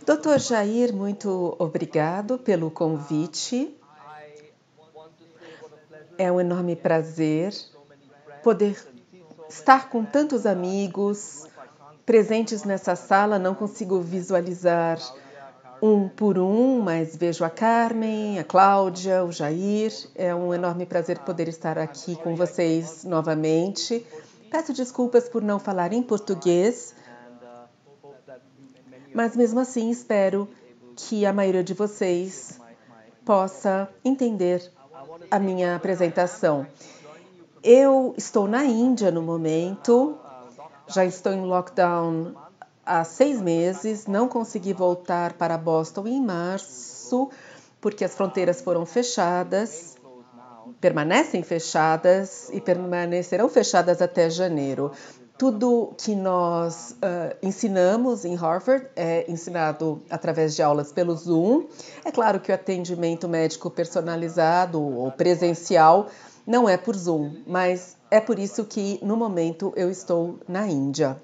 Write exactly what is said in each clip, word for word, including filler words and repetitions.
doutor Jair, muito obrigado pelo convite. É um enorme prazer poder estar com tantos amigos presentes nessa sala. Não consigo visualizar um por um, mas vejo a Carmen, a Cláudia, o Jair. É um enorme prazer poder estar aqui com vocês novamente. Peço desculpas por não falar em português, mas mesmo assim espero que a maioria de vocês possa entender a minha apresentação. Eu estou na Índia no momento, já estou em lockdown há seis meses, não consegui voltar para Boston em março, porque as fronteiras foram fechadas, permanecem fechadas e permanecerão fechadas até janeiro. Tudo que nós uh, ensinamos em Harvard é ensinado através de aulas pelo Zoom. É claro que o atendimento médico personalizado ou presencial não é por Zoom, mas é por isso que, no momento, eu estou na Índia.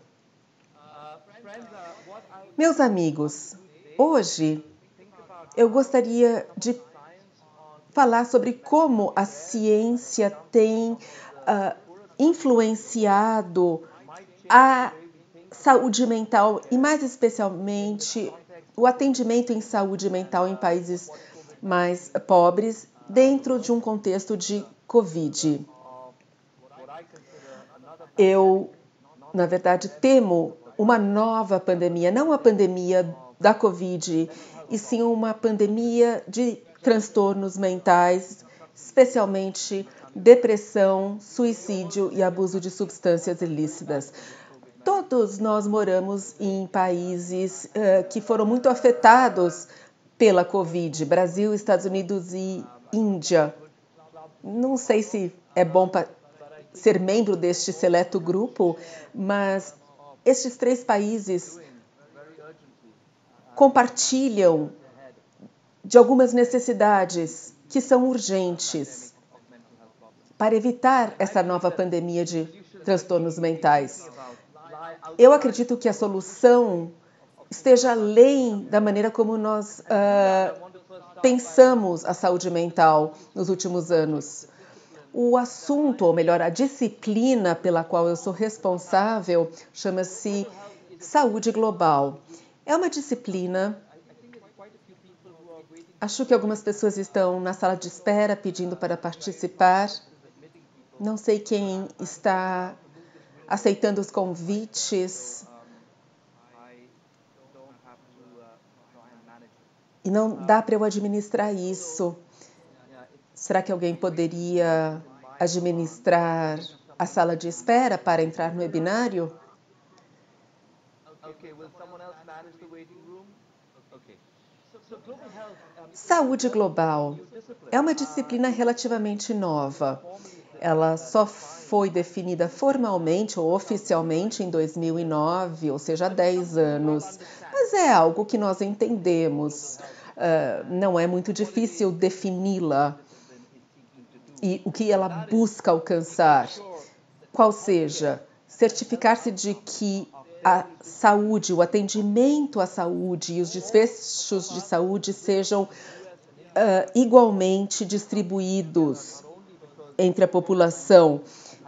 Meus amigos, hoje eu gostaria de falar sobre como a ciência tem uh, influenciado a saúde mental e, mais especialmente, o atendimento em saúde mental em países mais pobres dentro de um contexto de Covid. Eu, na verdade, temo uma nova pandemia, não a pandemia da Covid, e sim uma pandemia de transtornos mentais, especialmente depressão, suicídio e abuso de substâncias ilícitas. Todos nós moramos em países uh, que foram muito afetados pela Covid, Brasil, Estados Unidos e Índia. Não sei se é bom para ser membro deste seleto grupo, mas estes três países compartilham de algumas necessidades que são urgentes para evitar essa nova pandemia de transtornos mentais. Eu acredito que a solução esteja além da maneira como nós uh, pensamos a saúde mental nos últimos anos. O assunto, ou melhor, a disciplina pela qual eu sou responsável, chama-se saúde global. É uma disciplina. Acho que algumas pessoas estão na sala de espera pedindo para participar. Não sei quem está aceitando os convites. E não dá para eu administrar isso. Será que alguém poderia administrar a sala de espera para entrar no webinário? Saúde global é uma disciplina relativamente nova. Ela só foi definida formalmente ou oficialmente em dois mil e nove, ou seja, há dez anos. Mas é algo que nós entendemos. Uh, não é muito difícil defini-la e o que ela busca alcançar. Qual seja, certificar-se de que a saúde, o atendimento à saúde e os desfechos de saúde sejam uh, igualmente distribuídos entre a população.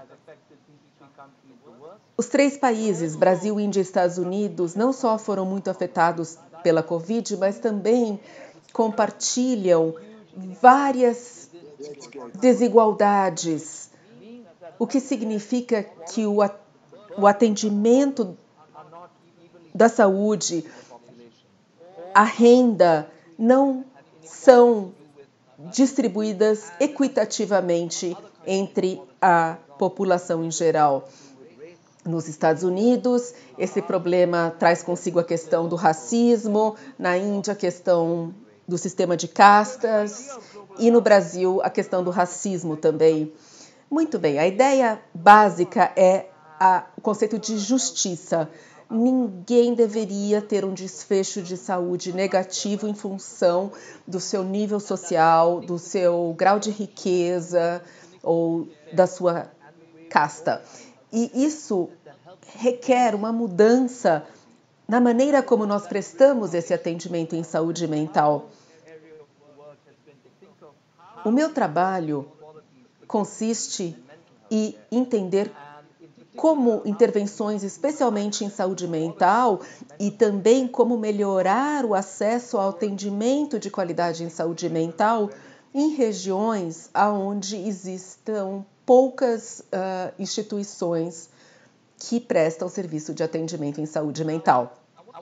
Os três países, Brasil, Índia e Estados Unidos, não só foram muito afetados pela Covid, mas também compartilham várias desigualdades, o que significa que o, o atendimento da saúde, a renda, não são distribuídas equitativamente entre a população em geral. Nos Estados Unidos, esse problema traz consigo a questão do racismo, na Índia, a questão do sistema de castas e no Brasil, a questão do racismo também. Muito bem, a ideia básica é a, o conceito de justiça. Ninguém deveria ter um desfecho de saúde negativo em função do seu nível social, do seu grau de riqueza ou da sua casta. E isso requer uma mudança na maneira como nós prestamos esse atendimento em saúde mental. O meu trabalho consiste em entender como intervenções, especialmente em saúde mental, e também como melhorar o acesso ao atendimento de qualidade em saúde mental em regiões onde existam poucas uh, instituições que prestam serviço de atendimento em saúde mental.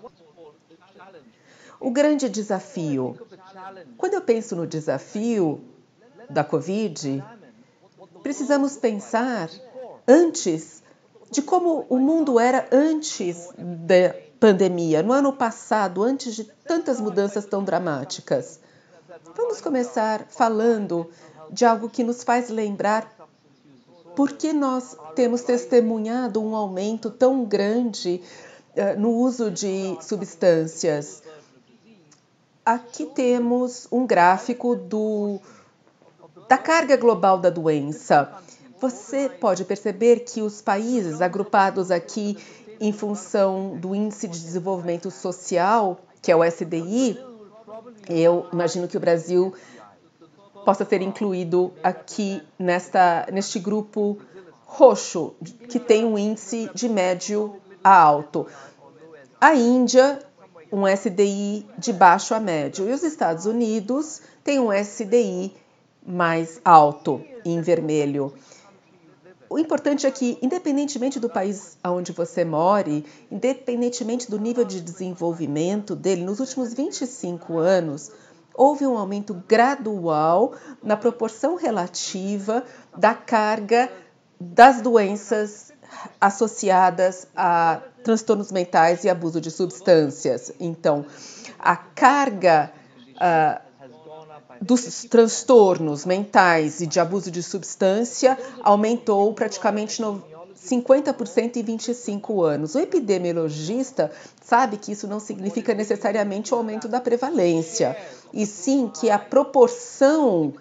O grande desafio. Quando eu penso no desafio da Covid, precisamos pensar antes de como o mundo era antes da pandemia, no ano passado, antes de tantas mudanças tão dramáticas. Vamos começar falando de algo que nos faz lembrar por que nós temos testemunhado um aumento tão grande uh, no uso de substâncias. Aqui temos um gráfico do, da carga global da doença. Você pode perceber que os países agrupados aqui em função do Índice de Desenvolvimento Social, que é o S D I, eu imagino que o Brasil possa ser incluído aqui nesta, neste grupo roxo, que tem um índice de médio a alto. A Índia, um S D I de baixo a médio, e os Estados Unidos têm um S D I mais alto, em vermelho. O importante é que, independentemente do país onde você more, independentemente do nível de desenvolvimento dele, nos últimos vinte e cinco anos, houve um aumento gradual na proporção relativa da carga das doenças associadas a transtornos mentais e abuso de substâncias. Então, a carga uh, dos transtornos mentais e de abuso de substância aumentou praticamente cinquenta por cento em vinte e cinco anos. O epidemiologista sabe que isso não significa necessariamente o aumento da prevalência, e sim que a proporção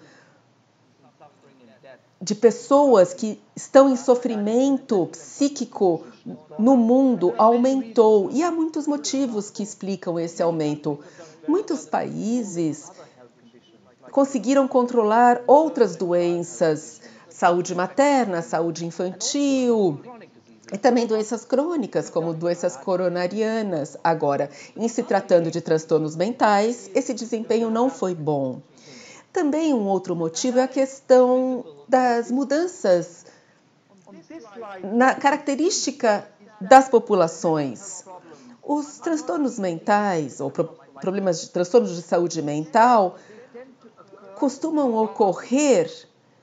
de pessoas que estão em sofrimento psíquico no mundo aumentou. E há muitos motivos que explicam esse aumento. Muitos países conseguiram controlar outras doenças, saúde materna, saúde infantil, e também doenças crônicas, como doenças coronarianas. Agora, em se tratando de transtornos mentais, esse desempenho não foi bom. Também um outro motivo é a questão das mudanças na característica das populações. Os transtornos mentais, ou pro- problemas de transtornos de saúde mental, costumam ocorrer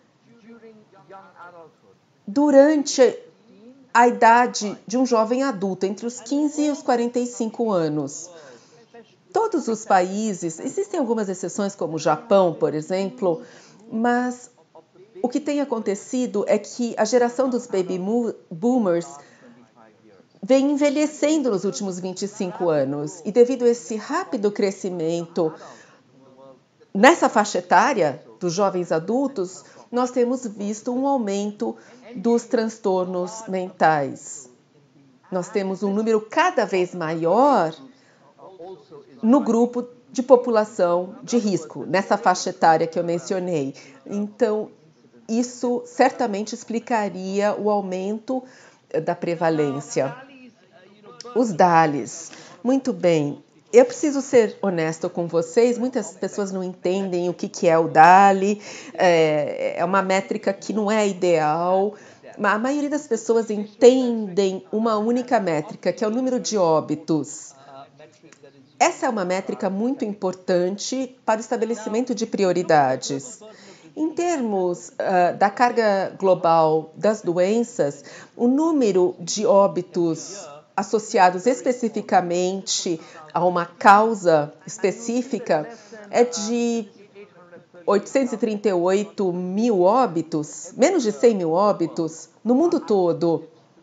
durante a idade de um jovem adulto, entre os quinze e os quarenta e cinco anos. Todos os países, existem algumas exceções, como o Japão, por exemplo, mas o que tem acontecido é que a geração dos baby boomers vem envelhecendo nos últimos vinte e cinco anos. E devido a esse rápido crescimento nessa faixa etária dos jovens adultos, nós temos visto um aumento dos transtornos mentais. Nós temos um número cada vez maior no grupo de população de risco, nessa faixa etária que eu mencionei. Então, isso certamente explicaria o aumento da prevalência. Os D A L Ys. Muito bem. Eu preciso ser honesto com vocês, muitas pessoas não entendem o que é o D A L Y, é uma métrica que não é ideal. A maioria das pessoas entendem uma única métrica, que é o número de óbitos. Essa é uma métrica muito importante para o estabelecimento de prioridades. Em termos uh, da carga global das doenças, o número de óbitos associados especificamente a uma causa específica é de oitocentos e trinta e oito mil óbitos, menos de cem mil óbitos no mundo todo.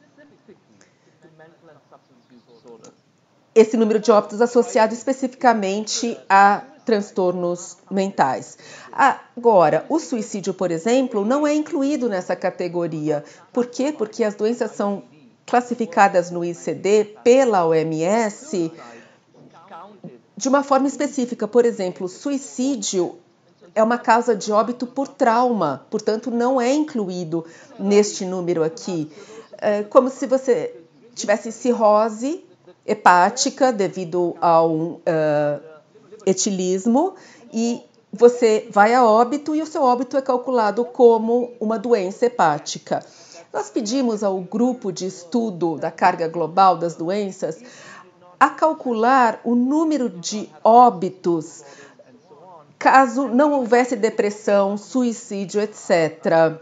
Esse número de óbitos associado especificamente a transtornos mentais. Agora, o suicídio, por exemplo, não é incluído nessa categoria. Por quê? Porque as doenças são classificadas no I C D pela O M S de uma forma específica. Por exemplo, suicídio é uma causa de óbito por trauma, portanto, não é incluído neste número aqui. É como se você tivesse cirrose hepática devido ao uh, etilismo e você vai a óbito e o seu óbito é calculado como uma doença hepática. Nós pedimos ao grupo de estudo da carga global das doenças a calcular o número de óbitos caso não houvesse depressão, suicídio, etcétera.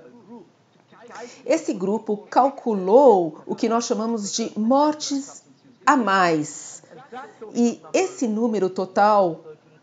Esse grupo calculou o que nós chamamos de mortes a mais. E esse número total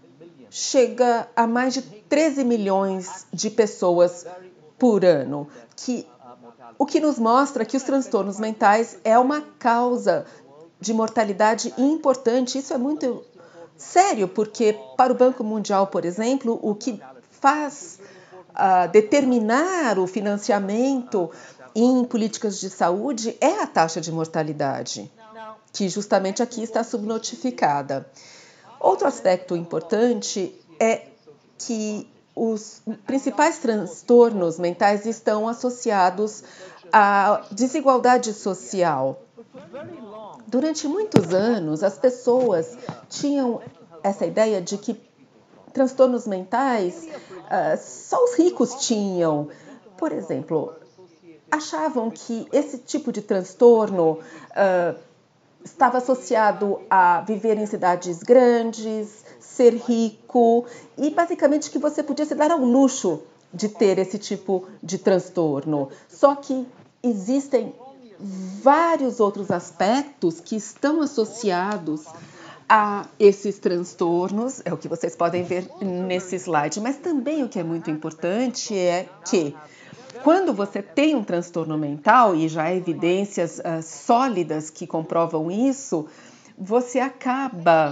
chega a mais de treze milhões de pessoas por ano, que, o que nos mostra que os transtornos mentais é uma causa de mortalidade importante. Isso é muito sério, porque para o Banco Mundial, por exemplo, o que faz uh, determinar o financiamento em políticas de saúde é a taxa de mortalidade, que justamente aqui está subnotificada. Outro aspecto importante é que os principais transtornos mentais estão associados à desigualdade social. Durante muitos anos, as pessoas tinham essa ideia de que transtornos mentais uh, só os ricos tinham. Por exemplo, achavam que esse tipo de transtorno uh, estava associado a viver em cidades grandes, ser rico e basicamente que você podia se dar ao luxo de ter esse tipo de transtorno. Só que existem vários outros aspectos que estão associados a esses transtornos, é o que vocês podem ver nesse slide, mas também o que é muito importante é que quando você tem um transtorno mental, e já há evidências uh, sólidas que comprovam isso, você acaba,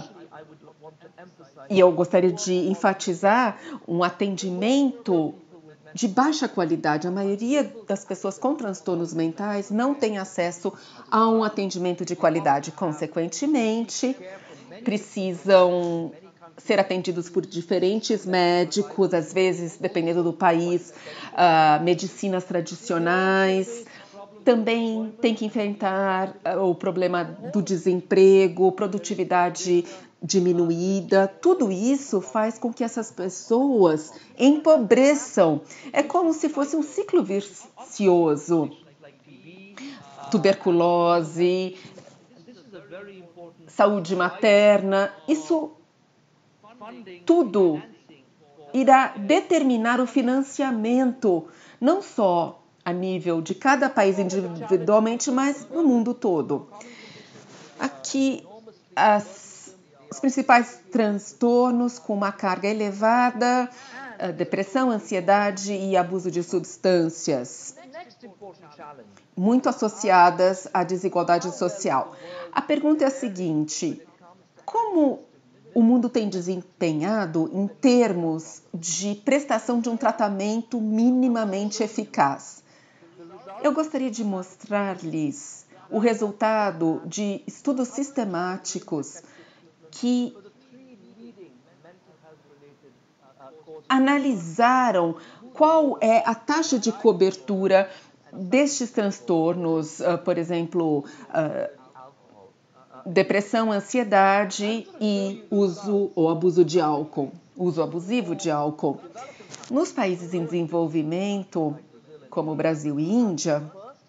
e eu gostaria de enfatizar, um atendimento de baixa qualidade. A maioria das pessoas com transtornos mentais não tem acesso a um atendimento de qualidade. Consequentemente, precisam ser atendidos por diferentes médicos, às vezes, dependendo do país, uh, medicinas tradicionais. Também tem que enfrentar uh, o problema do desemprego, produtividade diminuída. Tudo isso faz com que essas pessoas empobreçam. É como se fosse um ciclo vicioso. Tuberculose, saúde materna, isso tudo irá determinar o financiamento, não só a nível de cada país individualmente, mas no mundo todo. Aqui, as, os principais transtornos com uma carga elevada, depressão, ansiedade e abuso de substâncias, muito associadas à desigualdade social. A pergunta é a seguinte: como o mundo tem desempenhado em termos de prestação de um tratamento minimamente eficaz? Eu gostaria de mostrar-lhes o resultado de estudos sistemáticos que analisaram qual é a taxa de cobertura destes transtornos, uh, por exemplo, uh, depressão, ansiedade e uso ou abuso de álcool, uso abusivo de álcool. Nos países em desenvolvimento, como Brasil e Índia,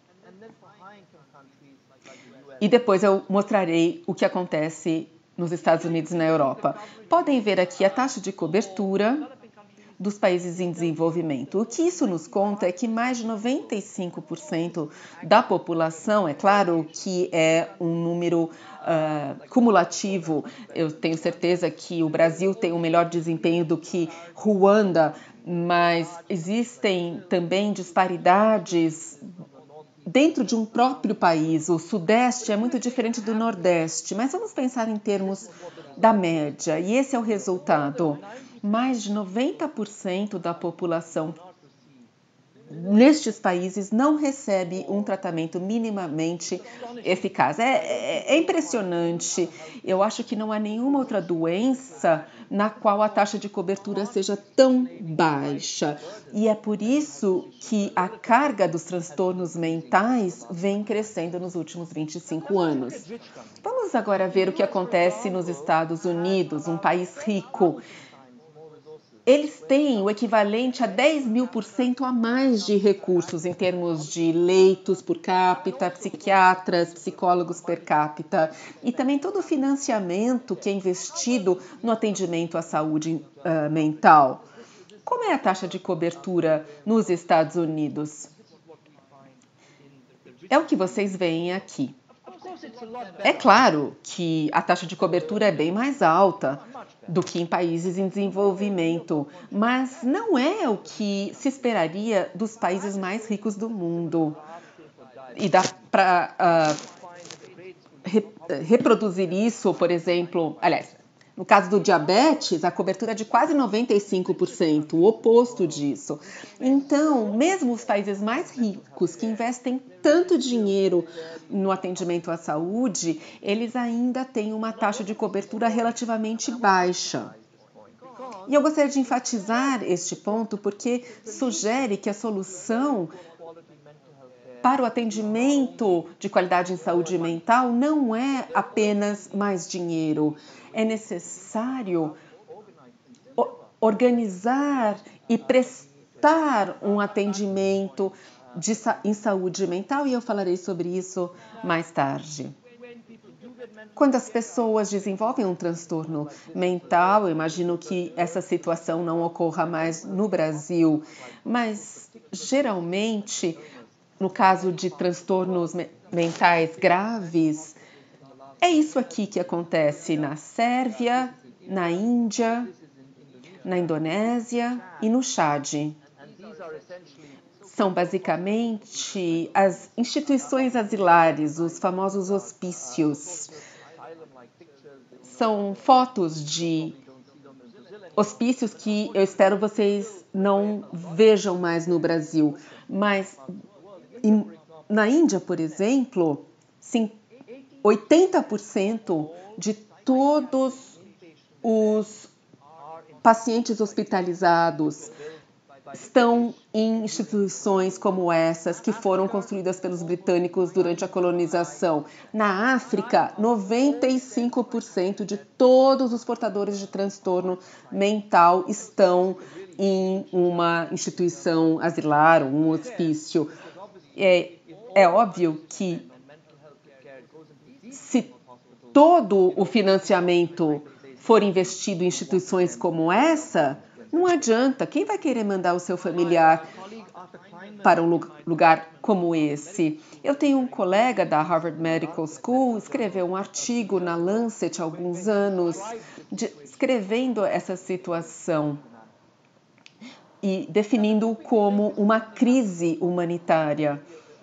e depois eu mostrarei o que acontece nos Estados Unidos e na Europa. Podem ver aqui a taxa de cobertura dos países em desenvolvimento. O que isso nos conta é que mais de noventa e cinco por cento da população, é claro que é um número uh, cumulativo, eu tenho certeza que o Brasil tem um melhor desempenho do que Ruanda, mas existem também disparidades dentro de um próprio país. O Sudeste é muito diferente do Nordeste, mas vamos pensar em termos da média, e esse é o resultado. Mais de noventa por cento da população nestes países não recebe um tratamento minimamente eficaz. É, é, é impressionante. Eu acho que não há nenhuma outra doença na qual a taxa de cobertura seja tão baixa. E é por isso que a carga dos transtornos mentais vem crescendo nos últimos vinte e cinco anos. Vamos agora ver o que acontece nos Estados Unidos, um país rico. Eles têm o equivalente a dez mil por cento a mais de recursos em termos de leitos por capita, psiquiatras, psicólogos per capita e também todo o financiamento que é investido no atendimento à saúde uh, mental. Como é a taxa de cobertura nos Estados Unidos? É o que vocês veem aqui. É claro que a taxa de cobertura é bem mais alta do que em países em desenvolvimento, mas não é o que se esperaria dos países mais ricos do mundo. E dá para uh, re, reproduzir isso, por exemplo, aliás, no caso do diabetes, a cobertura é de quase noventa e cinco por cento, o oposto disso. Então, mesmo os países mais ricos, que investem tanto dinheiro no atendimento à saúde, eles ainda têm uma taxa de cobertura relativamente baixa. E eu gostaria de enfatizar este ponto porque sugere que a solução para o atendimento de qualidade em saúde mental não é apenas mais dinheiro. É necessário organizar e prestar um atendimento de, em saúde mental, e eu falarei sobre isso mais tarde. Quando as pessoas desenvolvem um transtorno mental, eu imagino que essa situação não ocorra mais no Brasil, mas geralmente, no caso de transtornos mentais graves, é isso aqui que acontece na Sérvia, na Índia, na Indonésia e no Chad. São basicamente as instituições asilares, os famosos hospícios. São fotos de hospícios que eu espero vocês não vejam mais no Brasil. Mas na Índia, por exemplo, oitenta por cento de todos os pacientes hospitalizados estão em instituições como essas que foram construídas pelos britânicos durante a colonização. Na África, noventa e cinco por cento de todos os portadores de transtorno mental estão em uma instituição asilar, um hospício. É, é óbvio que se todo o financiamento for investido em instituições como essa, não adianta. Quem vai querer mandar o seu familiar para um lugar como esse? Eu tenho um colega da Harvard Medical School, escreveu um artigo na Lancet há alguns anos, descrevendo essa situação e definindo como uma crise humanitária.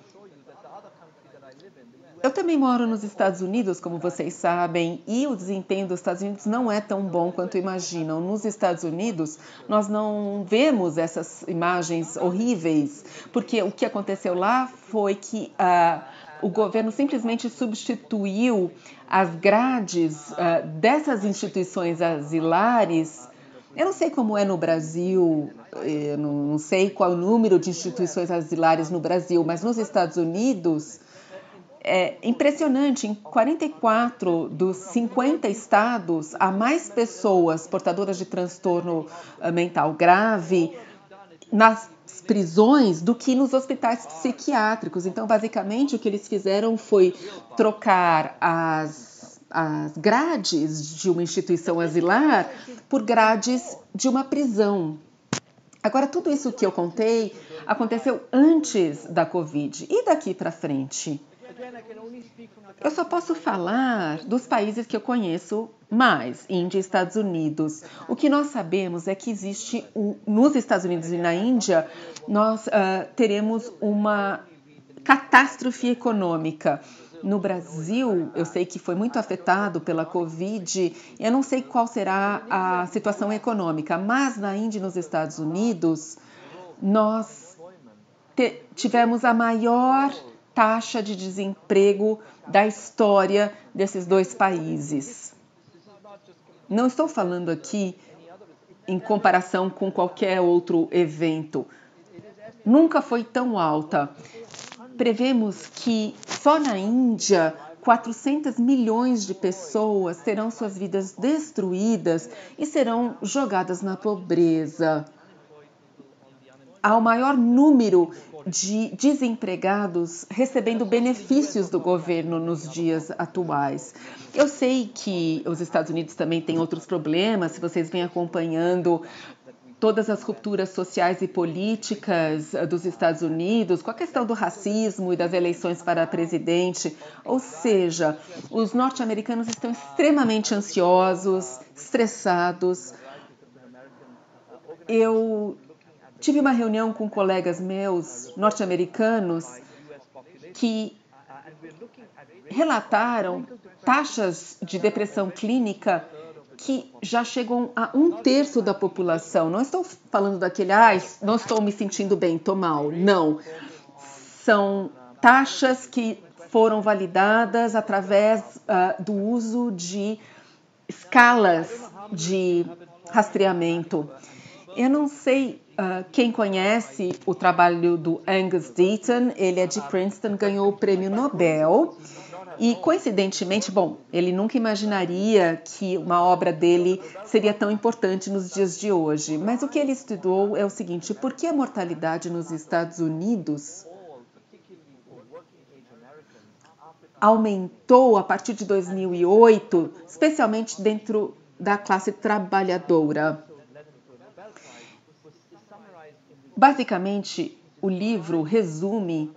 Eu também moro nos Estados Unidos, como vocês sabem, e o desempenho dos Estados Unidos não é tão bom quanto imaginam. Nos Estados Unidos, nós não vemos essas imagens horríveis, porque o que aconteceu lá foi que uh, o governo simplesmente substituiu as grades uh, dessas instituições asilares. Eu não sei como é no Brasil, eu não sei qual o número de instituições asilares no Brasil, mas nos Estados Unidos é impressionante. Em quarenta e quatro dos cinquenta estados, há mais pessoas portadoras de transtorno mental grave nas prisões do que nos hospitais psiquiátricos. Então, basicamente, o que eles fizeram foi trocar as, as grades de uma instituição asilar por grades de uma prisão. Agora, tudo isso que eu contei aconteceu antes da Covid. E daqui para frente? Eu só posso falar dos países que eu conheço mais, Índia e Estados Unidos. O que nós sabemos é que existe, um, nos Estados Unidos e na Índia, nós uh, teremos uma catástrofe econômica. No Brasil, eu sei que foi muito afetado pela Covid, eu não sei qual será a situação econômica, mas na Índia e nos Estados Unidos, nós te, tivemos a maior taxa de desemprego da história desses dois países. Não estou falando aqui em comparação com qualquer outro evento. Nunca foi tão alta. Prevemos que só na Índia quatrocentos milhões de pessoas terão suas vidas destruídas e serão jogadas na pobreza. Há o maior número de desempregados recebendo benefícios do governo nos dias atuais. Eu sei que os Estados Unidos também têm outros problemas, se vocês vêm acompanhando todas as rupturas sociais e políticas dos Estados Unidos, com a questão do racismo e das eleições para presidente. Ou seja, os norte-americanos estão extremamente ansiosos, estressados. Eu tive uma reunião com colegas meus norte-americanos que relataram taxas de depressão clínica que já chegam a um terço da população. Não estou falando daquele, ah, não estou me sentindo bem, estou mal. Não. São taxas que foram validadas através uh, do uso de escalas de rastreamento. Eu não sei uh, quem conhece o trabalho do Angus Deaton, ele é de Princeton, ganhou o prêmio Nobel. E, coincidentemente, bom, ele nunca imaginaria que uma obra dele seria tão importante nos dias de hoje. Mas o que ele estudou é o seguinte: por que a mortalidade nos Estados Unidos aumentou a partir de dois mil e oito, especialmente dentro da classe trabalhadora? Basicamente, o livro resume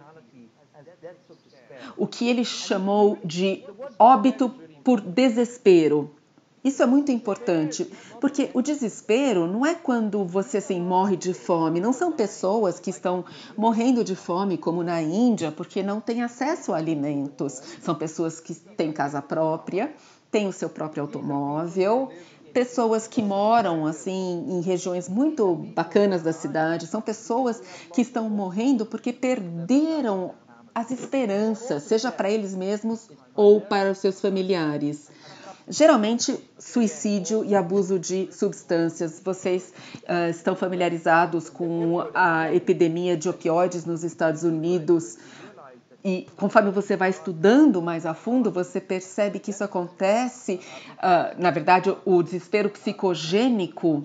o que ele chamou de óbito por desespero. Isso é muito importante, porque o desespero não é quando você assim, morre de fome. Não são pessoas que estão morrendo de fome, como na Índia, porque não têm acesso a alimentos. São pessoas que têm casa própria, têm o seu próprio automóvel, pessoas que moram assim em regiões muito bacanas da cidade. São pessoas que estão morrendo porque perderam as esperanças, seja para eles mesmos ou para os seus familiares. Geralmente, suicídio e abuso de substâncias. Vocês uh, estão familiarizados com a epidemia de opioides nos Estados Unidos e conforme você vai estudando mais a fundo, você percebe que isso acontece, uh, na verdade, o desespero psicogênico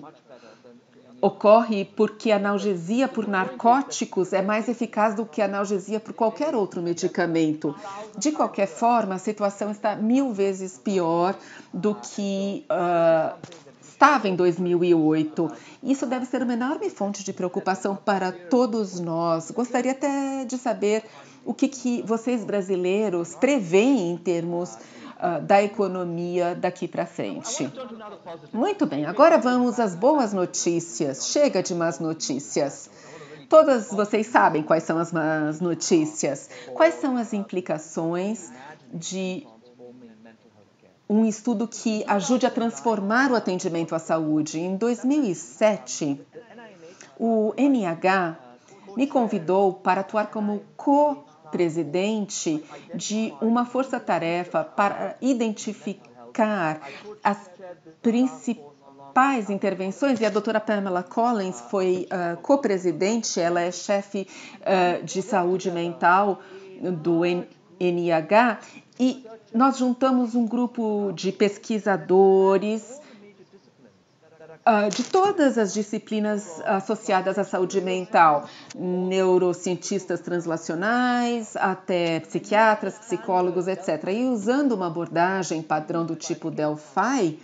ocorre porque a analgesia por narcóticos é mais eficaz do que a analgesia por qualquer outro medicamento. De qualquer forma, a situação está mil vezes pior do que uh, estava em dois mil e oito. Isso deve ser uma enorme fonte de preocupação para todos nós. Gostaria até de saber o que, que vocês brasileiros preveem em termos uh, da economia daqui para frente. Muito bem, agora vamos às boas notícias. Chega de más notícias. Todas vocês sabem quais são as más notícias. Quais são as implicações de um estudo que ajude a transformar o atendimento à saúde? Em dois mil e sete, o N I H me convidou para atuar como co-presidente de uma força-tarefa para identificar as principais intervenções, e a doutora Pamela Collins foi uh, co-presidente, ela é chefe uh, de saúde mental do N I H, e nós juntamos um grupo de pesquisadores Uh, de todas as disciplinas associadas à saúde mental, neurocientistas translacionais, até psiquiatras, psicólogos, etcétera. E usando uma abordagem padrão do tipo Delphi,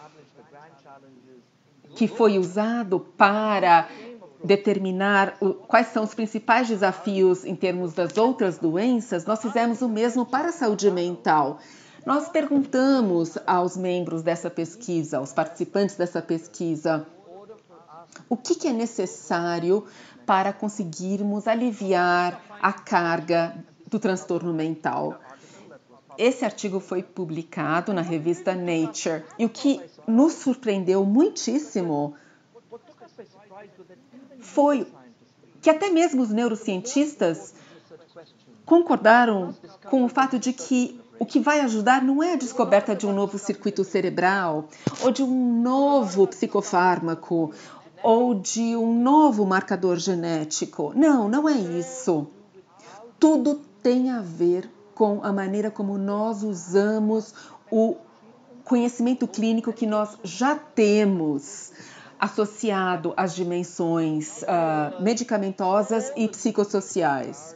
que foi usado para determinar o, quais são os principais desafios em termos das outras doenças, nós fizemos o mesmo para a saúde mental. Nós perguntamos aos membros dessa pesquisa, aos participantes dessa pesquisa, o que, que é necessário para conseguirmos aliviar a carga do transtorno mental. Esse artigo foi publicado na revista Nature e o que nos surpreendeu muitíssimo foi que até mesmo os neurocientistas concordaram com o fato de que o que vai ajudar não é a descoberta de um novo circuito cerebral, ou de um novo psicofármaco, ou de um novo marcador genético. Não, não é isso. Tudo tem a ver com a maneira como nós usamos o conhecimento clínico que nós já temos, associado às dimensões uh, medicamentosas e psicossociais.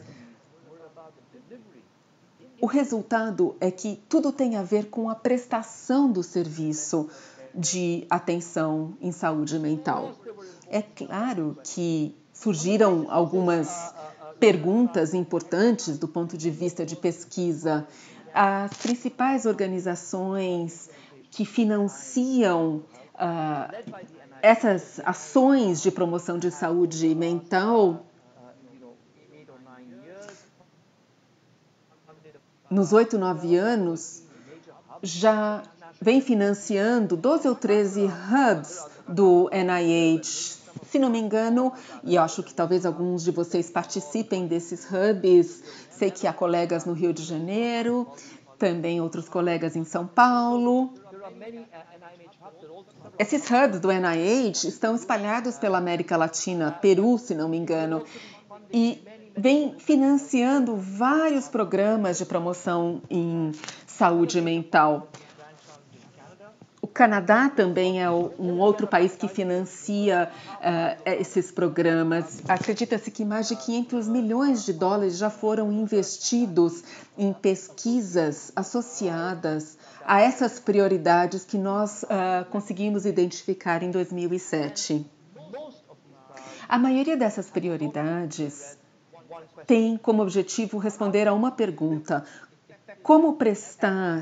O resultado é que tudo tem a ver com a prestação do serviço de atenção em saúde mental. É claro que surgiram algumas perguntas importantes do ponto de vista de pesquisa. As principais organizações que financiam uh, essas ações de promoção de saúde mental nos oito, nove anos, já vem financiando doze ou treze hubs do N I H, se não me engano, e acho que talvez alguns de vocês participem desses hubs. Sei que há colegas no Rio de Janeiro, também outros colegas em São Paulo. Esses hubs do N I H estão espalhados pela América Latina, Peru, se não me engano, e vem financiando vários programas de promoção em saúde mental. O Canadá também é um outro país que financia uh, esses programas. Acredita-se que mais de quinhentos milhões de dólares já foram investidos em pesquisas associadas a essas prioridades que nós uh, conseguimos identificar em dois mil e sete. A maioria dessas prioridades tem como objetivo responder a uma pergunta: como prestar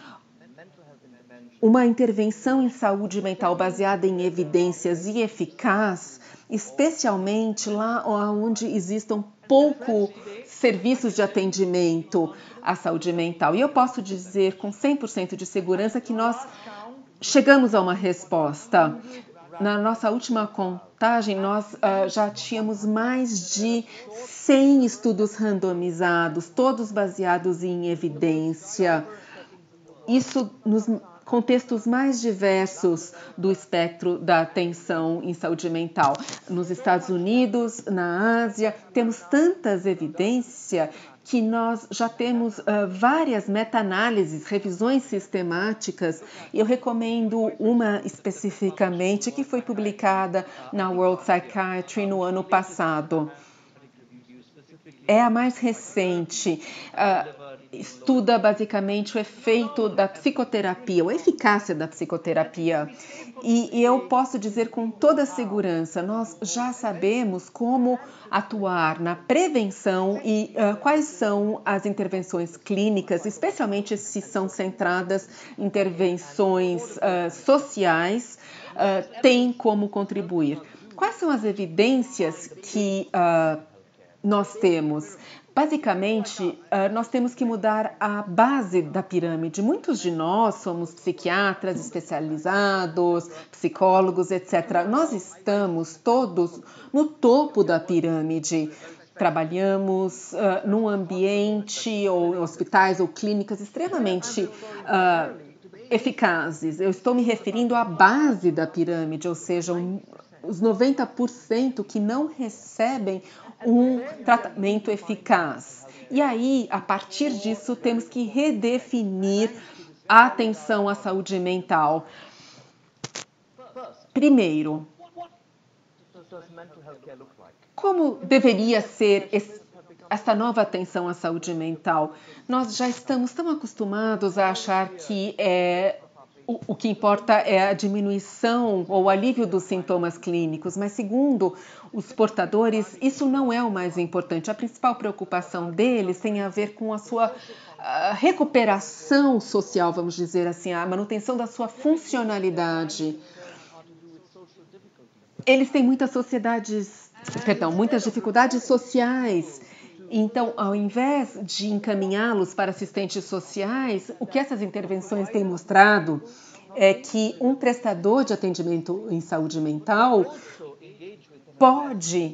uma intervenção em saúde mental baseada em evidências e eficaz, especialmente lá onde existam poucos serviços de atendimento à saúde mental. E eu posso dizer com cem por cento de segurança que nós chegamos a uma resposta. Na nossa última contagem, nós uh, já tínhamos mais de cem estudos randomizados, todos baseados em evidência. Isso nos contextos mais diversos do espectro da atenção em saúde mental. Nos Estados Unidos, na Ásia, temos tantas evidências que nós já temos uh, várias meta-análises, revisões sistemáticas, e eu recomendo uma especificamente que foi publicada na World Psychiatry no ano passado. É a mais recente, uh, estuda basicamente o efeito da psicoterapia, a eficácia da psicoterapia. E, e eu posso dizer com toda segurança, nós já sabemos como atuar na prevenção e uh, quais são as intervenções clínicas, especialmente se são centradas em intervenções uh, sociais, uh, tem como contribuir. Quais são as evidências que uh, nós temos? Basicamente, nós temos que mudar a base da pirâmide. Muitos de nós somos psiquiatras especializados, psicólogos, etcétera. Nós estamos todos no topo da pirâmide. Trabalhamos uh, num ambiente, ou em hospitais ou clínicas extremamente uh, eficazes. Eu estou me referindo à base da pirâmide, ou seja, um, os noventa por cento que não recebem um tratamento eficaz. E aí, a partir disso, temos que redefinir a atenção à saúde mental. Primeiro, como deveria ser esse, essa nova atenção à saúde mental? Nós já estamos tão acostumados a achar que é o que importa é a diminuição ou o alívio dos sintomas clínicos, mas segundo os portadores, isso não é o mais importante. A principal preocupação deles tem a ver com a sua a recuperação social, vamos dizer assim, a manutenção da sua funcionalidade. Eles têm muitas sociedades, perdão, muitas dificuldades sociais. Então, ao invés de encaminhá-los para assistentes sociais, o que essas intervenções têm mostrado é que um prestador de atendimento em saúde mental pode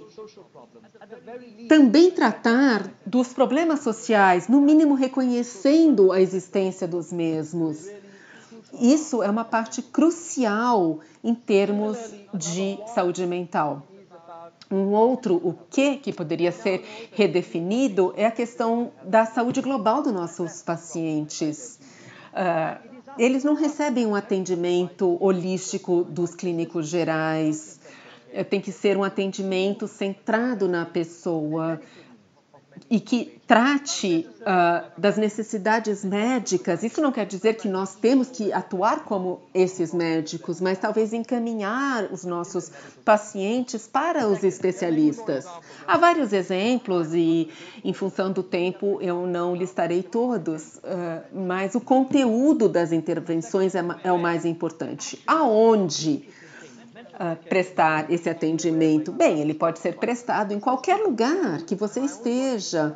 também tratar dos problemas sociais, no mínimo reconhecendo a existência dos mesmos. Isso é uma parte crucial em termos de saúde mental. Um outro o que que poderia ser redefinido é a questão da saúde global dos nossos pacientes. Uh, eles não recebem um atendimento holístico dos clínicos gerais. Tem que ser um atendimento centrado na pessoa e que trate uh, das necessidades médicas. Isso não quer dizer que nós temos que atuar como esses médicos, mas talvez encaminhar os nossos pacientes para os especialistas. Há vários exemplos e, em função do tempo, eu não listarei todos, uh, mas o conteúdo das intervenções é, é o mais importante. Aonde Uh, prestar esse atendimento? Bem, ele pode ser prestado em qualquer lugar que você esteja.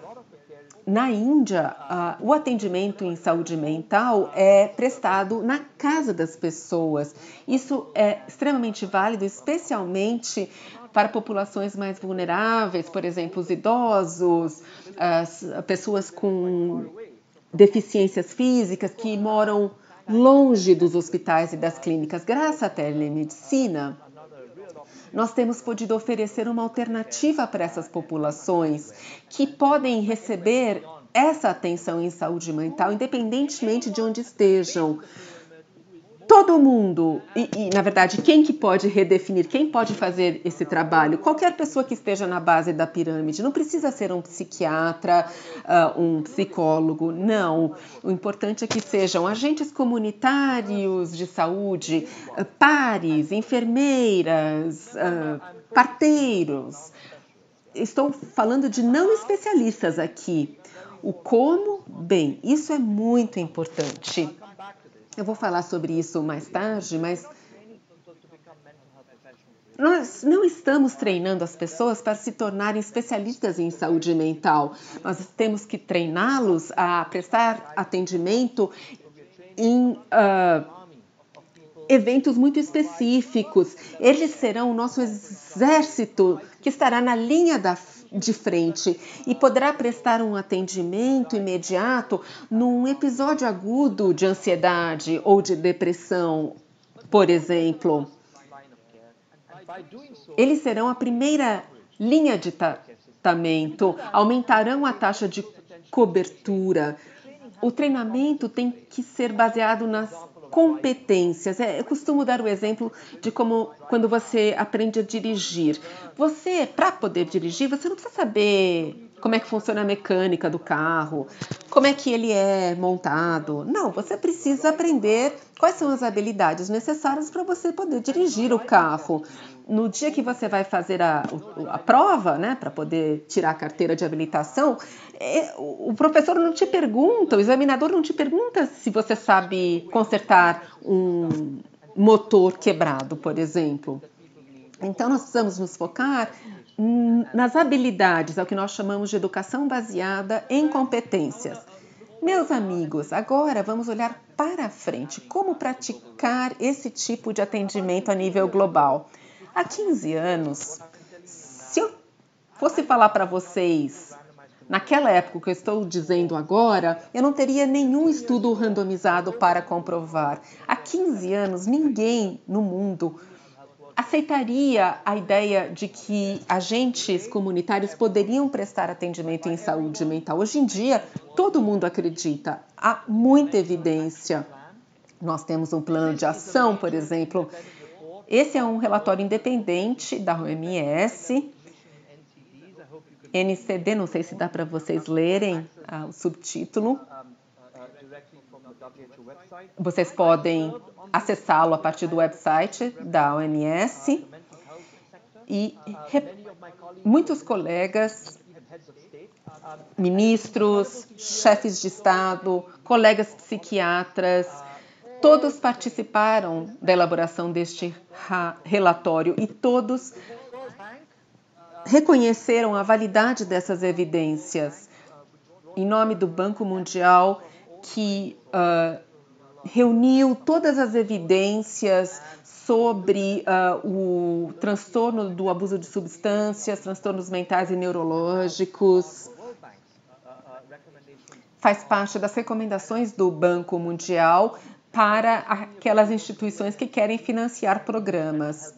Na Índia, uh, o atendimento em saúde mental é prestado na casa das pessoas. Isso é extremamente válido, especialmente para populações mais vulneráveis, por exemplo, os idosos, as pessoas com deficiências físicas que moram longe dos hospitais e das clínicas. Graças à telemedicina, nós temos podido oferecer uma alternativa para essas populações que podem receber essa atenção em saúde mental, independentemente de onde estejam. Todo mundo, e, e na verdade, quem que pode redefinir, quem pode fazer esse trabalho? Qualquer pessoa que esteja na base da pirâmide. Não precisa ser um psiquiatra, uh, um psicólogo, não. O importante é que sejam agentes comunitários de saúde, uh, pares, enfermeiras, uh, parteiros. Estou falando de não especialistas aqui. O como? Bem, isso é muito importante. Eu vou falar sobre isso mais tarde, mas nós não estamos treinando as pessoas para se tornarem especialistas em saúde mental. Nós temos que treiná-los a prestar atendimento em uh, eventos muito específicos. Eles serão o nosso exército que estará na linha da de frente e poderá prestar um atendimento imediato num episódio agudo de ansiedade ou de depressão, por exemplo. Eles serão a primeira linha de tratamento, aumentarão a taxa de cobertura. O treinamento tem que ser baseado nas competências. Eu costumo dar o exemplo de como quando você aprende a dirigir. Você, para poder dirigir, você não precisa saber como é que funciona a mecânica do carro, como é que ele é montado. Não, você precisa aprender quais são as habilidades necessárias para você poder dirigir o carro. No dia que você vai fazer a, a prova, né, para poder tirar a carteira de habilitação, é, o professor não te pergunta, o examinador não te pergunta se você sabe consertar um motor quebrado, por exemplo. Então, nós precisamos nos focar nas habilidades, é o que nós chamamos de educação baseada em competências. Meus amigos, agora vamos olhar para frente. Como praticar esse tipo de atendimento a nível global? Há quinze anos, se eu fosse falar para vocês, naquela época que eu estou dizendo agora, eu não teria nenhum estudo randomizado para comprovar. Há quinze anos, ninguém no mundo aceitaria a ideia de que agentes comunitários poderiam prestar atendimento em saúde mental. Hoje em dia, todo mundo acredita. Há muita evidência. Nós temos um plano de ação, por exemplo. Esse é um relatório independente da O M S, N C D, não sei se dá para vocês lerem ah, o subtítulo. Vocês podem acessá-lo a partir do website da O M S. E muitos colegas, ministros, chefes de Estado, colegas psiquiatras, todos participaram da elaboração deste relatório e todos reconheceram a validade dessas evidências. Em nome do Banco Mundial, que uh, reuniu todas as evidências sobre uh, o transtorno do abuso de substâncias, transtornos mentais e neurológicos. Faz parte das recomendações do Banco Mundial para aquelas instituições que querem financiar programas.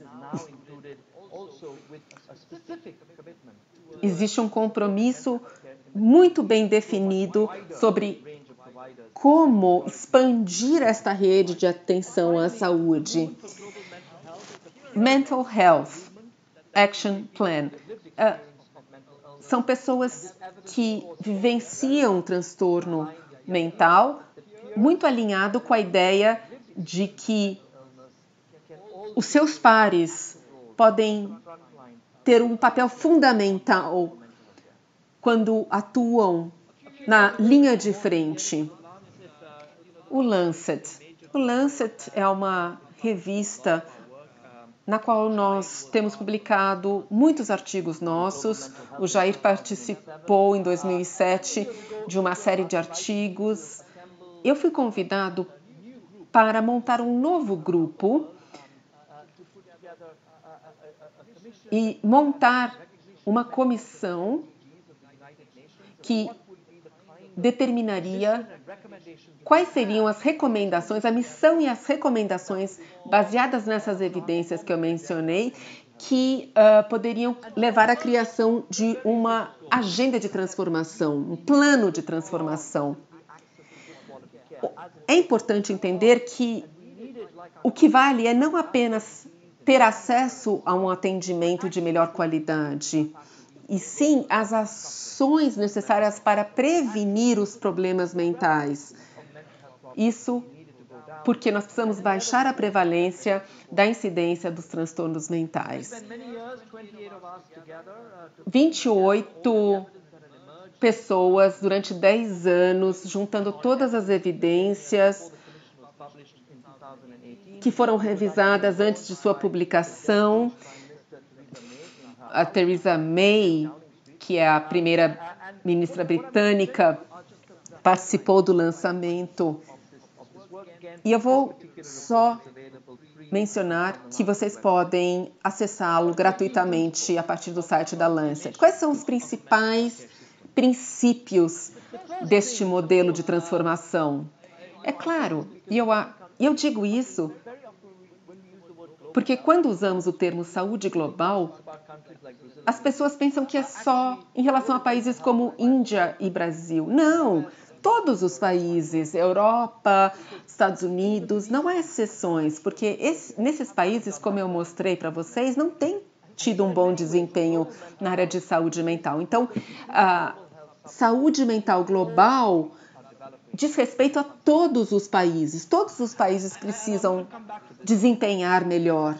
Existe um compromisso muito bem definido sobre como expandir esta rede de atenção à saúde. Mental Health Action Plan. Uh, são pessoas que vivenciam transtorno mental, muito alinhado com a ideia de que os seus pares podem ter um papel fundamental quando atuam na linha de frente. O Lancet. O Lancet é uma revista na qual nós temos publicado muitos artigos nossos. O Jair participou em dois mil e sete de uma série de artigos. Eu fui convidado para montar um novo grupo e montar uma comissão que determinaria quais seriam as recomendações, a missão e as recomendações baseadas nessas evidências que eu mencionei, que uh, poderiam levar à criação de uma agenda de transformação, um plano de transformação. É importante entender que o que vale é não apenas ter acesso a um atendimento de melhor qualidade, e sim as ações necessárias para prevenir os problemas mentais. Isso porque nós precisamos baixar a prevalência da incidência dos transtornos mentais. vinte e oito pessoas durante dez anos, juntando todas as evidências que foram revisadas antes de sua publicação. A Theresa May, que é a primeira ministra britânica, participou do lançamento. E eu vou só mencionar que vocês podem acessá-lo gratuitamente a partir do site da Lancet. Quais são os principais princípios deste modelo de transformação? É claro, e eu, eu digo isso porque quando usamos o termo saúde global, as pessoas pensam que é só em relação a países como Índia e Brasil. Não! Todos os países, Europa, Estados Unidos, não há exceções, porque esse, nesses países, como eu mostrei para vocês, não tem tido um bom desempenho na área de saúde mental. Então, a saúde mental global diz respeito a todos os países. Todos os países precisam desempenhar melhor.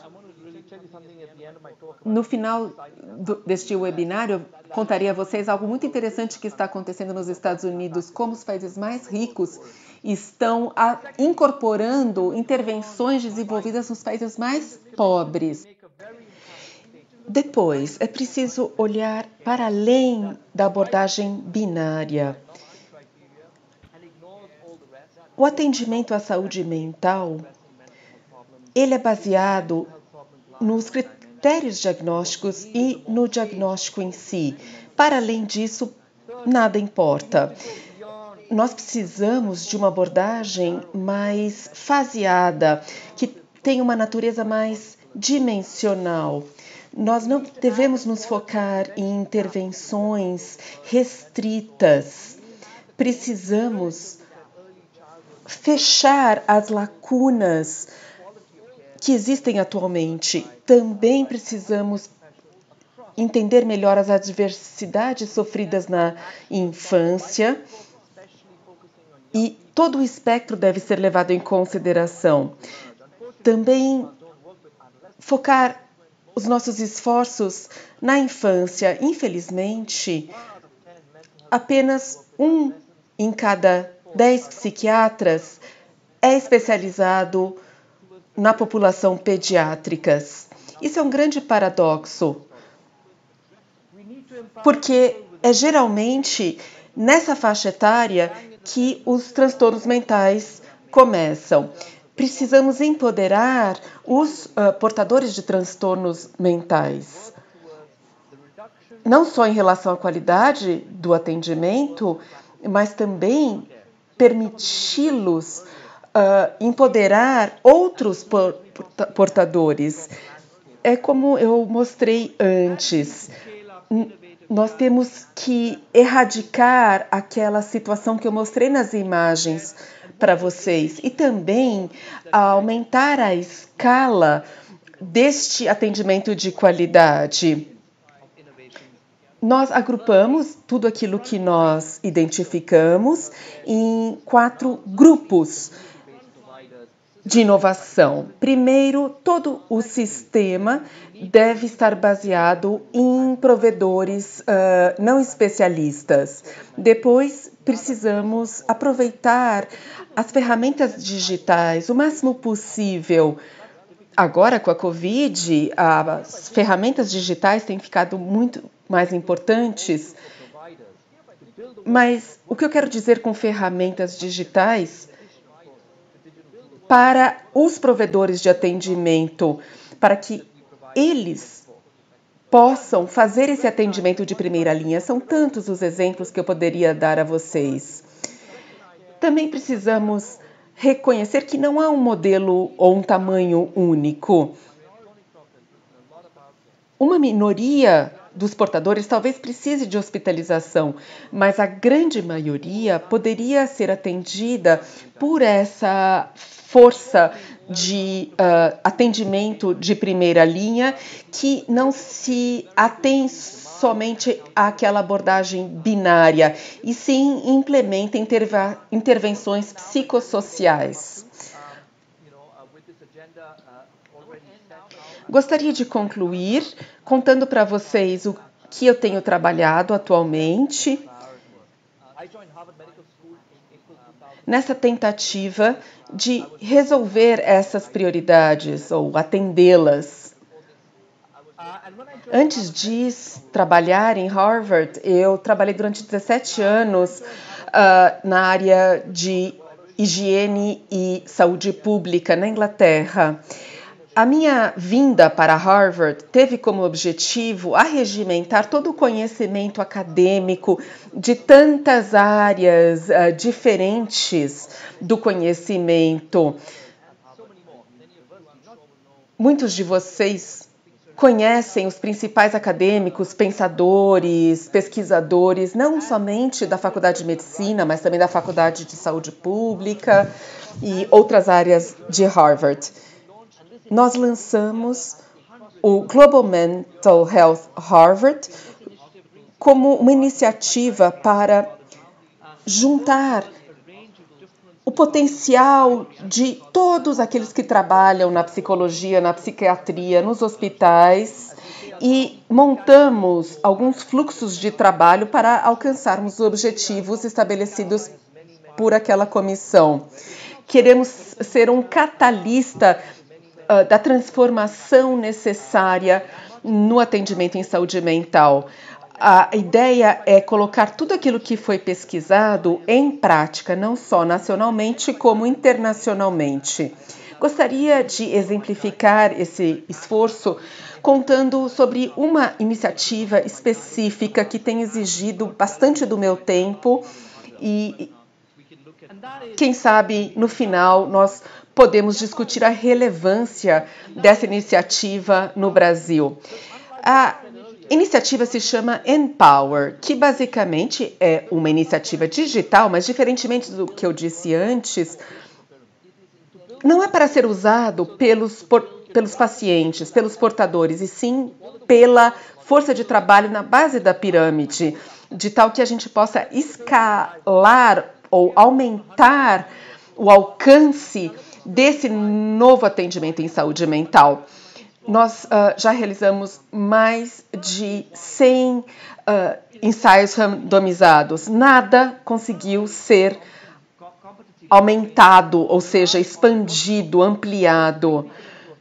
No final do, deste webinar, eu contaria a vocês algo muito interessante que está acontecendo nos Estados Unidos, como os países mais ricos estão a, incorporando intervenções desenvolvidas nos países mais pobres. Depois, é preciso olhar para além da abordagem binária. O atendimento à saúde mental, ele é baseado nos critérios diagnósticos e no diagnóstico em si. Para além disso, nada importa. Nós precisamos de uma abordagem mais faseada, que tenha uma natureza mais dimensional. Nós não devemos nos focar em intervenções restritas. Precisamos fechar as lacunas que existem atualmente. Também precisamos entender melhor as adversidades sofridas na infância e todo o espectro deve ser levado em consideração. Também focar os nossos esforços na infância. Infelizmente, apenas um em cada dez psiquiatras é especializado na população pediátrica. Isso é um grande paradoxo, porque é geralmente nessa faixa etária que os transtornos mentais começam. precisamos empoderar os uh, portadores de transtornos mentais. Não só em relação à qualidade do atendimento, mas também permiti-los uh, empoderar outros por, portadores. É como eu mostrei antes. Nós temos que erradicar aquela situação que eu mostrei nas imagens para vocês e também aumentar a escala deste atendimento de qualidade. Nós agrupamos tudo aquilo que nós identificamos em quatro grupos de inovação. Primeiro, todo o sistema deve estar baseado em provedores uh, não especialistas. Depois, precisamos aproveitar as ferramentas digitais o máximo possível. Agora, com a Covid, as ferramentas digitais têm ficado muito mais importantes. Mas o que eu quero dizer com ferramentas digitais? Para os provedores de atendimento, para que eles possam fazer esse atendimento de primeira linha. São tantos os exemplos que eu poderia dar a vocês. Também precisamos reconhecer que não há um modelo ou um tamanho único. Uma minoria dos portadores talvez precise de hospitalização, mas a grande maioria poderia ser atendida por essa força de uh, atendimento de primeira linha que não se atém somente àquela abordagem binária e sim implementa interva- intervenções psicossociais. Gostaria de concluir contando para vocês o que eu tenho trabalhado atualmente nessa tentativa de resolver essas prioridades ou atendê-las. Antes de trabalhar em Harvard, eu trabalhei durante dezessete anos uh, na área de higiene e saúde pública na Inglaterra. A minha vinda para Harvard teve como objetivo arregimentar todo o conhecimento acadêmico de tantas áreas uh, diferentes do conhecimento. Muitos de vocês conhecem os principais acadêmicos, pensadores, pesquisadores, não somente da Faculdade de Medicina, mas também da Faculdade de Saúde Pública e outras áreas de Harvard. Nós lançamos o Global Mental Health Harvard como uma iniciativa para juntar o potencial de todos aqueles que trabalham na psicologia, na psiquiatria, nos hospitais e montamos alguns fluxos de trabalho para alcançarmos os objetivos estabelecidos por aquela comissão. Queremos ser um catalista uh, da transformação necessária no atendimento em saúde mental. A ideia é colocar tudo aquilo que foi pesquisado em prática, não só nacionalmente, como internacionalmente. Gostaria de exemplificar esse esforço contando sobre uma iniciativa específica que tem exigido bastante do meu tempo e, quem sabe, no final, nós podemos discutir a relevância dessa iniciativa no Brasil. A iniciativa se chama Empower, que basicamente é uma iniciativa digital, mas diferentemente do que eu disse antes, não é para ser usado pelos, por, pelos pacientes, pelos portadores, e sim pela força de trabalho na base da pirâmide, de tal que a gente possa escalar ou aumentar o alcance desse novo atendimento em saúde mental. Nós uh, já realizamos mais de cem uh, ensaios randomizados. Nada conseguiu ser aumentado, ou seja, expandido, ampliado.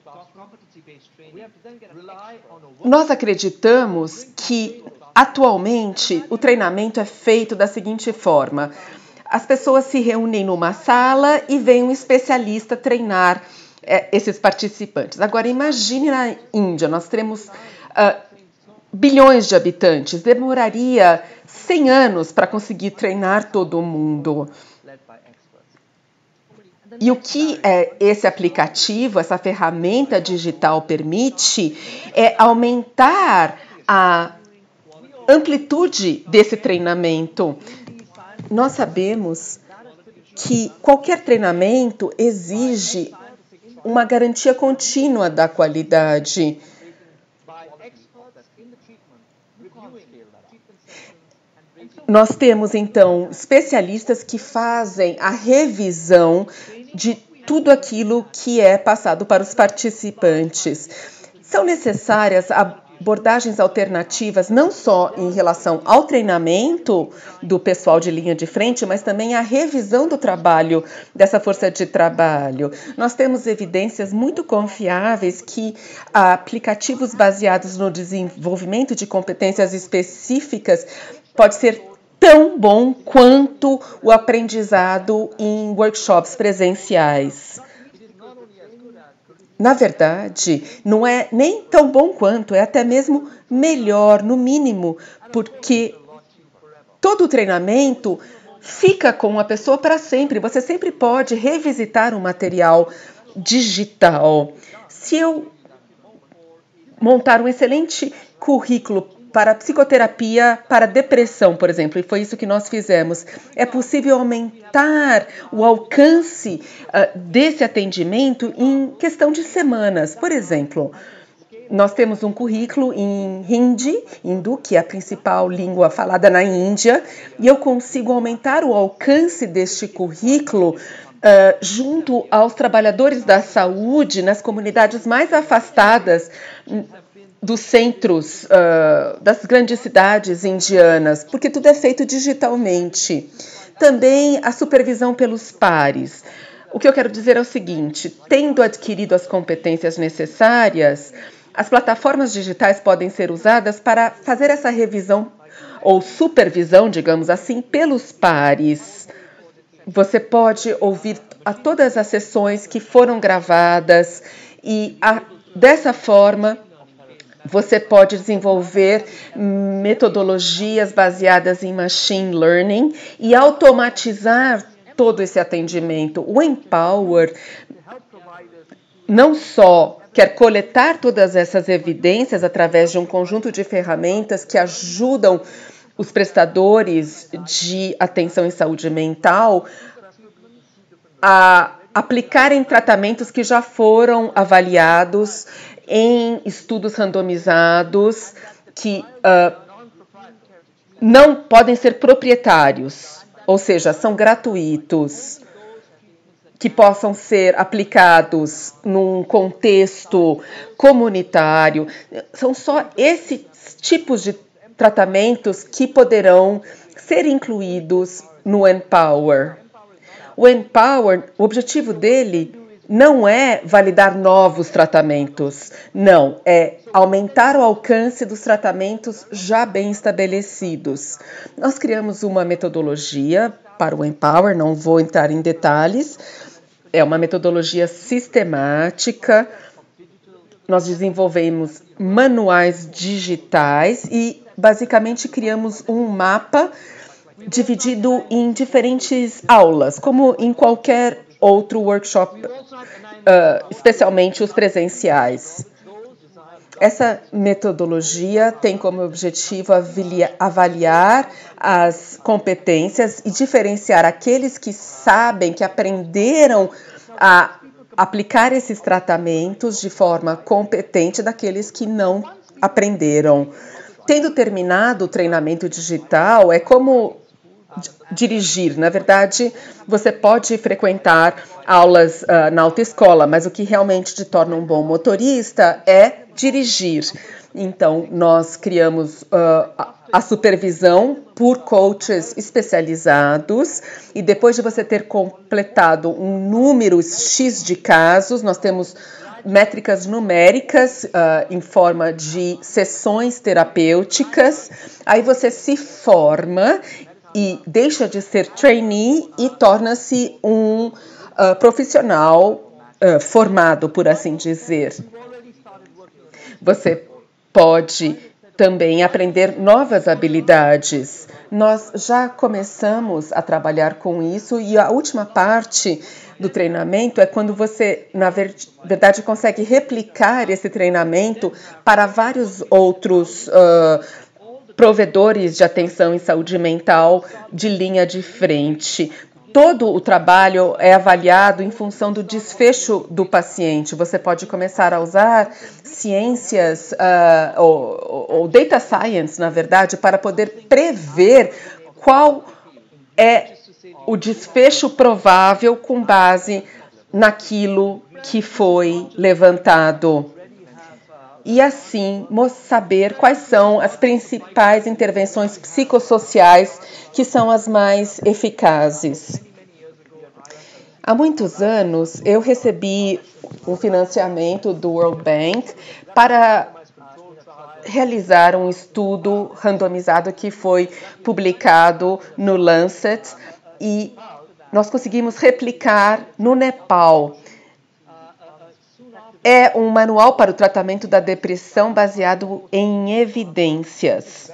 Nós acreditamos que, atualmente, o treinamento é feito da seguinte forma. as pessoas se reúnem numa sala e vem um especialista treinar é, esses participantes. Agora, imagine na Índia, nós temos uh, bilhões de habitantes, demoraria cem anos para conseguir treinar todo mundo. E o que é, esse aplicativo, essa ferramenta digital permite é aumentar a amplitude desse treinamento. Nós sabemos que qualquer treinamento exige uma garantia contínua da qualidade. Nós temos, então, especialistas que fazem a revisão de tudo aquilo que é passado para os participantes. São necessárias abordagens alternativas, não só em relação ao treinamento do pessoal de linha de frente, mas também a revisão do trabalho dessa força de trabalho. Nós temos evidências muito confiáveis que aplicativos baseados no desenvolvimento de competências específicas pode ser tão bom quanto o aprendizado em workshops presenciais. Na verdade, não é nem tão bom quanto, é até mesmo melhor, no mínimo, porque todo o treinamento fica com a pessoa para sempre. Você sempre pode revisitar um material digital. Se eu montar um excelente currículo para psicoterapia, para depressão, por exemplo, e foi isso que nós fizemos, é possível aumentar o alcance uh, desse atendimento em questão de semanas. Por exemplo, nós temos um currículo em Hindi, hindu, que é a principal língua falada na Índia, e eu consigo aumentar o alcance deste currículo uh, junto aos trabalhadores da saúde nas comunidades mais afastadas dos centros uh, das grandes cidades indianas, porque tudo é feito digitalmente. Também a supervisão pelos pares. O que eu quero dizer é o seguinte, tendo adquirido as competências necessárias, as plataformas digitais podem ser usadas para fazer essa revisão ou supervisão, digamos assim, pelos pares. Você pode ouvir a todas as sessões que foram gravadas e a, dessa forma você pode desenvolver metodologias baseadas em machine learning e automatizar todo esse atendimento. O Empower não só quer coletar todas essas evidências através de um conjunto de ferramentas que ajudam os prestadores de atenção em saúde mental a aplicarem tratamentos que já foram avaliados em estudos randomizados que uh, não podem ser proprietários, ou seja, são gratuitos, que possam ser aplicados num contexto comunitário. São só esses tipos de tratamentos que poderão ser incluídos no Empower. O Empower, o objetivo dele não é validar novos tratamentos, não, é aumentar o alcance dos tratamentos já bem estabelecidos. Nós criamos uma metodologia para o Empower, não vou entrar em detalhes, é uma metodologia sistemática. Nós desenvolvemos manuais digitais e basicamente criamos um mapa dividido em diferentes aulas, como em qualquer outro workshop, uh, especialmente os presenciais. Essa metodologia tem como objetivo avaliar as competências e diferenciar aqueles que sabem, que aprenderam a aplicar esses tratamentos de forma competente daqueles que não aprenderam. Tendo terminado o treinamento digital, é como dirigir. Na verdade, você pode frequentar aulas uh, na autoescola, mas o que realmente te torna um bom motorista é dirigir. Então, nós criamos uh, a supervisão por coaches especializados e depois de você ter completado um número X de casos, nós temos métricas numéricas uh, em forma de sessões terapêuticas. Aí você se forma e deixa de ser trainee e torna-se um uh, profissional uh, formado, por assim dizer. Você pode também aprender novas habilidades. Nós já começamos a trabalhar com isso e a última parte do treinamento é quando você, na verdade, consegue replicar esse treinamento para vários outros uh, provedores de atenção em saúde mental de linha de frente. Todo o trabalho é avaliado em função do desfecho do paciente. Você pode começar a usar ciências uh, ou, ou data science, na verdade, para poder prever qual é o desfecho provável com base naquilo que foi levantado. E assim saber quais são as principais intervenções psicossociais que são as mais eficazes. Há muitos anos eu recebi um financiamento do World Bank para realizar um estudo randomizado que foi publicado no Lancet e nós conseguimos replicar no Nepal. É um manual para o tratamento da depressão baseado em evidências.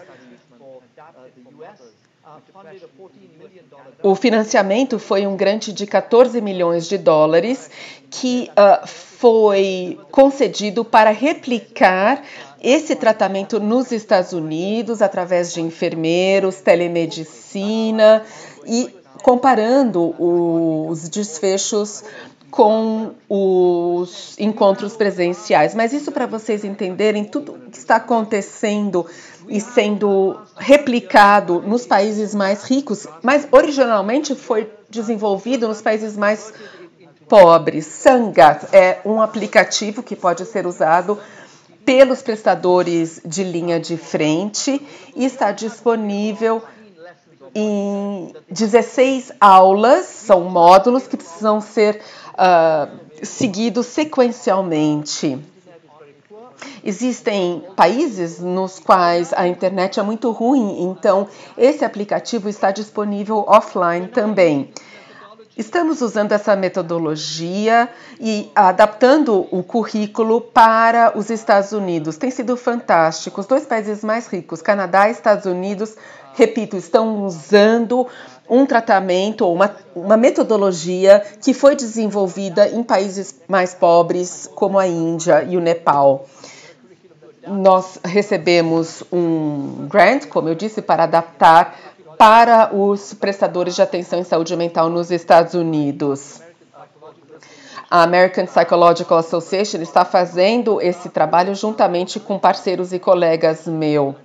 O financiamento foi um grant de quatorze milhões de dólares que uh, foi concedido para replicar esse tratamento nos Estados Unidos através de enfermeiros, telemedicina e comparando os desfechos com os encontros presenciais. Mas isso para vocês entenderem tudo o que está acontecendo e sendo replicado nos países mais ricos, mas originalmente foi desenvolvido nos países mais pobres. Sangat é um aplicativo que pode ser usado pelos prestadores de linha de frente e está disponível em dezesseis aulas, são módulos que precisam ser uh, seguidos sequencialmente. Existem países nos quais a internet é muito ruim, então esse aplicativo está disponível offline também. Estamos usando essa metodologia e adaptando o currículo para os Estados Unidos. Tem sido fantástico. Os dois países mais ricos, Canadá e Estados Unidos, repito, estão usando um tratamento ou uma, uma metodologia que foi desenvolvida em países mais pobres, como a Índia e o Nepal. Nós recebemos um grant, como eu disse, para adaptar para os prestadores de atenção em saúde mental nos Estados Unidos. A American Psychological Association está fazendo esse trabalho juntamente com parceiros e colegas meus.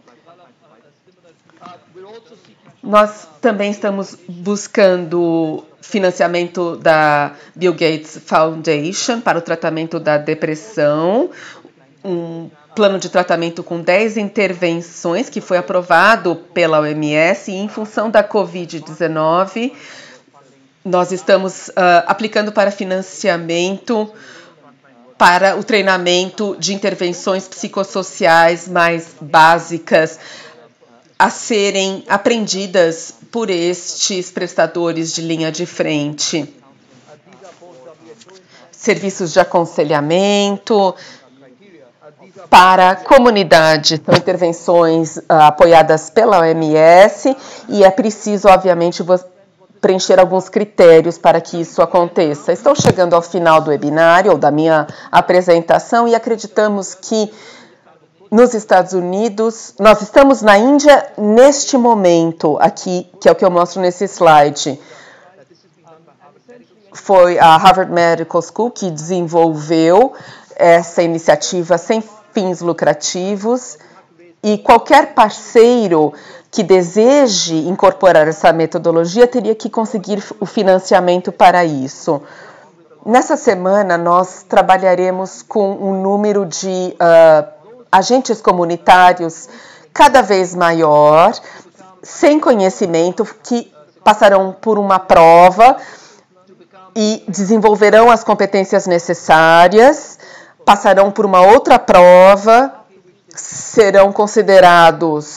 Nós também estamos buscando financiamento da Bill Gates Foundation para o tratamento da depressão, um plano de tratamento com dez intervenções que foi aprovado pela O M S e em função da covid dezenove, nós estamos uh, aplicando para financiamento para o treinamento de intervenções psicossociais mais básicas a serem aprendidas por estes prestadores de linha de frente. Serviços de aconselhamento para a comunidade, são intervenções uh, apoiadas pela O M S e é preciso, obviamente, preencher alguns critérios para que isso aconteça. Estou chegando ao final do webinário ou da minha apresentação e acreditamos que nos Estados Unidos, nós estamos na Índia neste momento aqui, que é o que eu mostro nesse slide. Foi a Harvard Medical School que desenvolveu essa iniciativa sem fins lucrativos e qualquer parceiro que deseje incorporar essa metodologia teria que conseguir o financiamento para isso. Nessa semana, nós trabalharemos com um número de uh, agentes comunitários cada vez maior, sem conhecimento, que passarão por uma prova e desenvolverão as competências necessárias, passarão por uma outra prova, serão considerados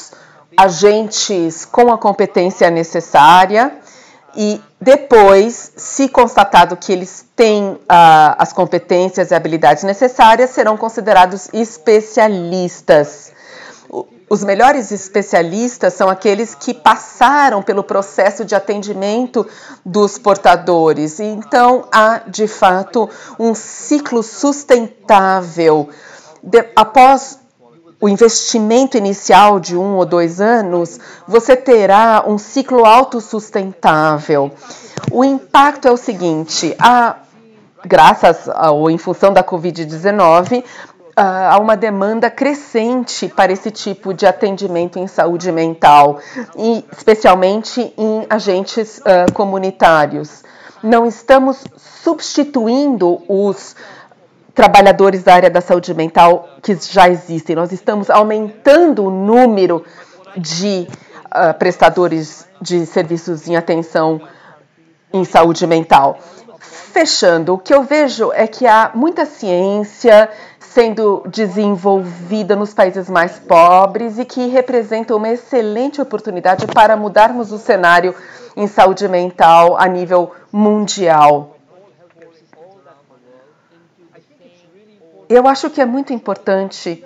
agentes com a competência necessária e depois, se constatado que eles têm ah, as competências e habilidades necessárias, serão considerados especialistas. Os melhores especialistas são aqueles que passaram pelo processo de atendimento dos portadores. Então, há, de fato, um ciclo sustentável. De, após o investimento inicial de um ou dois anos, você terá um ciclo autossustentável. O impacto é o seguinte, a, graças ou em função da covid dezenove, há uma demanda crescente para esse tipo de atendimento em saúde mental, e especialmente em agentes uh, comunitários. Não estamos substituindo os trabalhadores da área da saúde mental que já existem. Nós estamos aumentando o número de uh, prestadores de serviços em atenção em saúde mental. Fechando, o que eu vejo é que há muita ciência sendo desenvolvida nos países mais pobres e que representa uma excelente oportunidade para mudarmos o cenário em saúde mental a nível mundial. Eu acho que é muito importante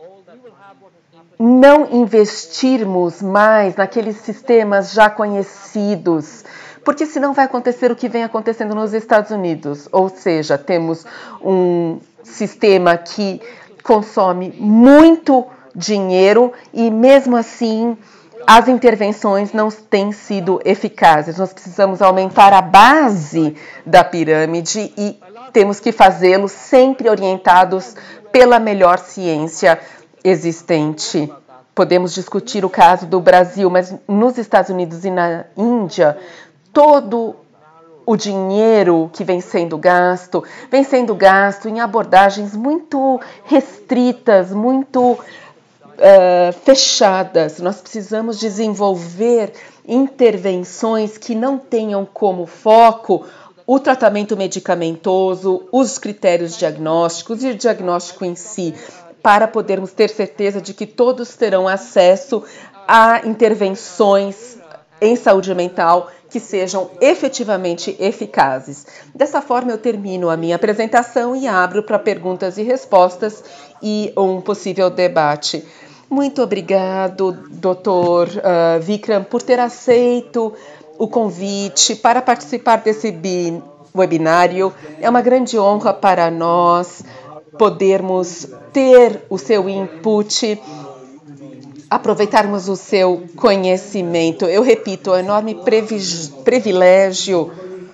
não investirmos mais naqueles sistemas já conhecidos, porque senão vai acontecer o que vem acontecendo nos Estados Unidos, ou seja, temos um sistema que consome muito dinheiro e mesmo assim as intervenções não têm sido eficazes. Nós precisamos aumentar a base da pirâmide e temos que fazê-lo sempre orientados pela melhor ciência existente. Podemos discutir o caso do Brasil, mas nos Estados Unidos e na Índia, todo o dinheiro que vem sendo gasto, vem sendo gasto em abordagens muito restritas, muito uh, fechadas. Nós precisamos desenvolver intervenções que não tenham como foco o tratamento medicamentoso, os critérios diagnósticos e o diagnóstico em si, para podermos ter certeza de que todos terão acesso a intervenções em saúde mental que sejam efetivamente eficazes. Dessa forma, eu termino a minha apresentação e abro para perguntas e respostas e um possível debate. Muito obrigado, doutor uh, Vikram, por ter aceito o convite para participar desse webinário. É uma grande honra para nós podermos ter o seu input, aproveitarmos o seu conhecimento. Eu repito, é um enorme privilégio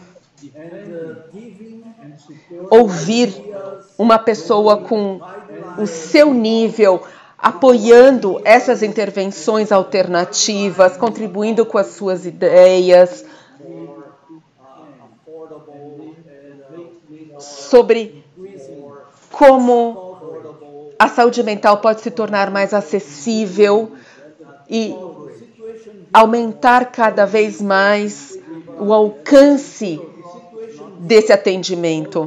ouvir uma pessoa com o seu nível apoiando essas intervenções alternativas, contribuindo com as suas ideias sobre como a saúde mental pode se tornar mais acessível e aumentar cada vez mais o alcance desse atendimento.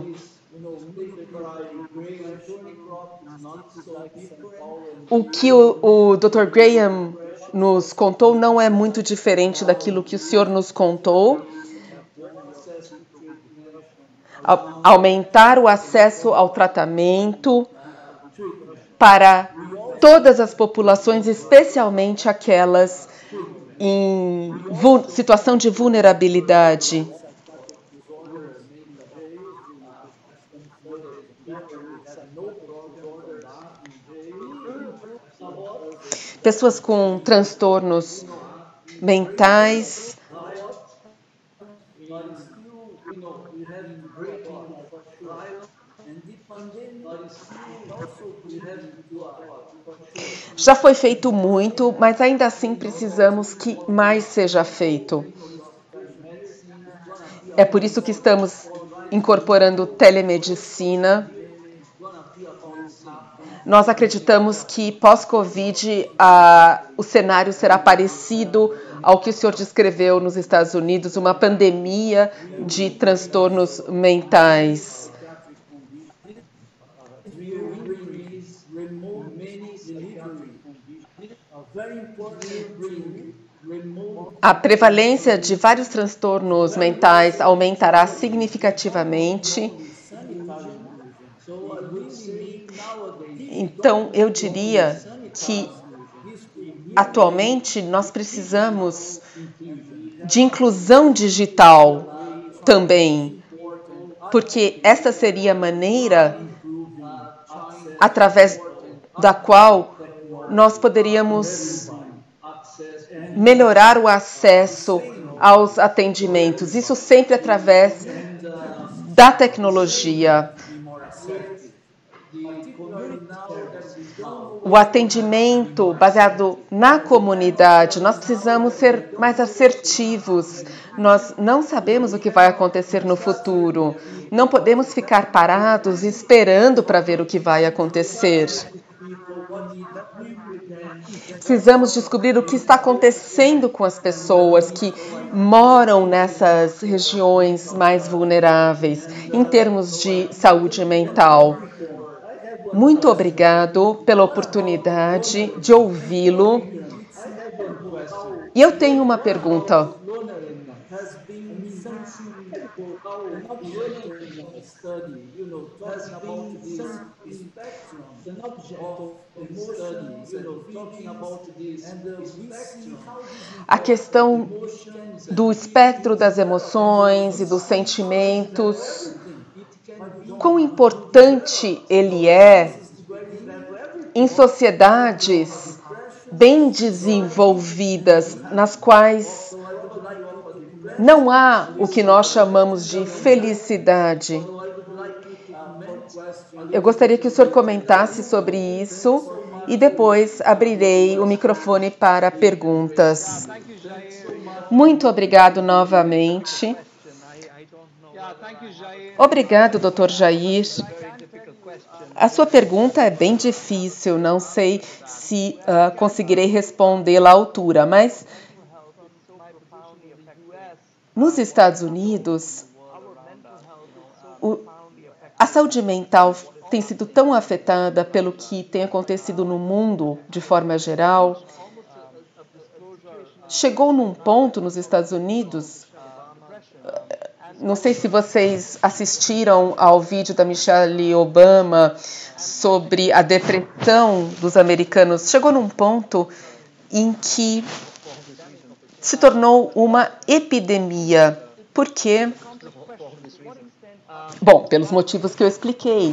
O que o, o doutor Graham nos contou não é muito diferente daquilo que o senhor nos contou. Aumentar o acesso ao tratamento para todas as populações, especialmente aquelas em situação de vulnerabilidade. Pessoas com transtornos mentais. Já foi feito muito, mas ainda assim precisamos que mais seja feito. É por isso que estamos incorporando telemedicina. Nós acreditamos que pós-Covid a, o cenário será parecido ao que o senhor descreveu nos Estados Unidos, uma pandemia de transtornos mentais. A prevalência de vários transtornos mentais aumentará significativamente. Então, eu diria que atualmente nós precisamos de inclusão digital também, porque essa seria a maneira através da qual nós poderíamos melhorar o acesso aos atendimentos, isso sempre através da tecnologia. O atendimento baseado na comunidade, nós precisamos ser mais assertivos. Nós não sabemos o que vai acontecer no futuro. Não podemos ficar parados esperando para ver o que vai acontecer. Precisamos descobrir o que está acontecendo com as pessoas que moram nessas regiões mais vulneráveis em termos de saúde mental. Muito obrigado pela oportunidade de ouvi-lo. E eu tenho uma pergunta. A questão do espectro das emoções e dos sentimentos, quão importante ele é em sociedades bem desenvolvidas, nas quais não há o que nós chamamos de felicidade. Eu gostaria que o senhor comentasse sobre isso e depois abrirei o microfone para perguntas. Muito obrigado novamente. Obrigado, doutor Jair. A sua pergunta é bem difícil, não sei se uh, conseguirei respondê-la à altura, mas nos Estados Unidos, o, a saúde mental tem sido tão afetada pelo que tem acontecido no mundo de forma geral. Chegou num ponto nos Estados Unidos, não sei se vocês assistiram ao vídeo da Michelle Obama sobre a depressão dos americanos. Chegou num ponto em que se tornou uma epidemia. Por quê? Bom, pelos motivos que eu expliquei.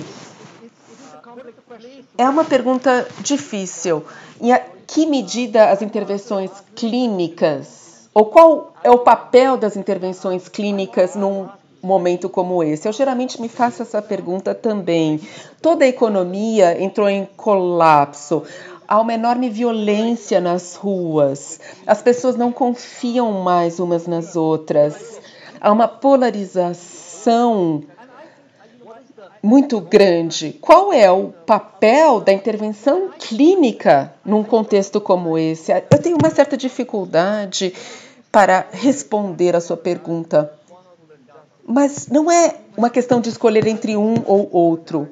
É uma pergunta difícil. Em que medida as intervenções clínicas, ou qual é o papel das intervenções clínicas num momento como esse? Eu geralmente me faço essa pergunta também. Toda a economia entrou em colapso. Há uma enorme violência nas ruas. As pessoas não confiam mais umas nas outras. Há uma polarização muito grande. Qual é o papel da intervenção clínica num contexto como esse? Eu tenho uma certa dificuldade para responder a sua pergunta, mas não é uma questão de escolher entre um ou outro.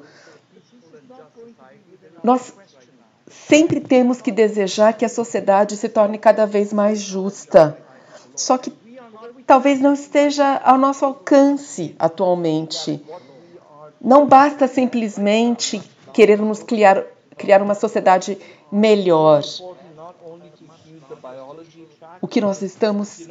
Nós sempre temos que desejar que a sociedade se torne cada vez mais justa, só que talvez não esteja ao nosso alcance atualmente. Não basta simplesmente querermos criar, criar uma sociedade melhor. O que nós estamos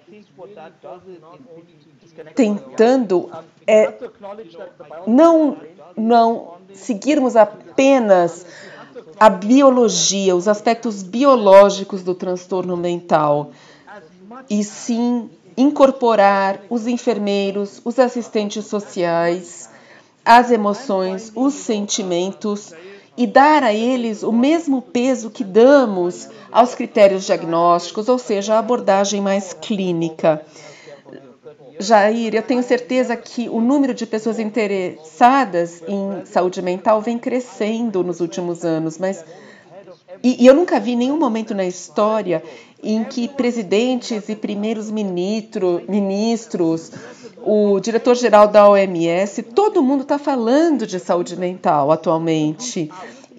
tentando é não, não seguirmos apenas a biologia, os aspectos biológicos do transtorno mental, e sim incorporar os enfermeiros, os assistentes sociais, as emoções, os sentimentos e dar a eles o mesmo peso que damos aos critérios diagnósticos, ou seja, a abordagem mais clínica. Jair, eu tenho certeza que o número de pessoas interessadas em saúde mental vem crescendo nos últimos anos, mas e, e eu nunca vi nenhum momento na história em que presidentes e primeiros ministro, ministros, o diretor-geral da O M S, todo mundo está falando de saúde mental atualmente.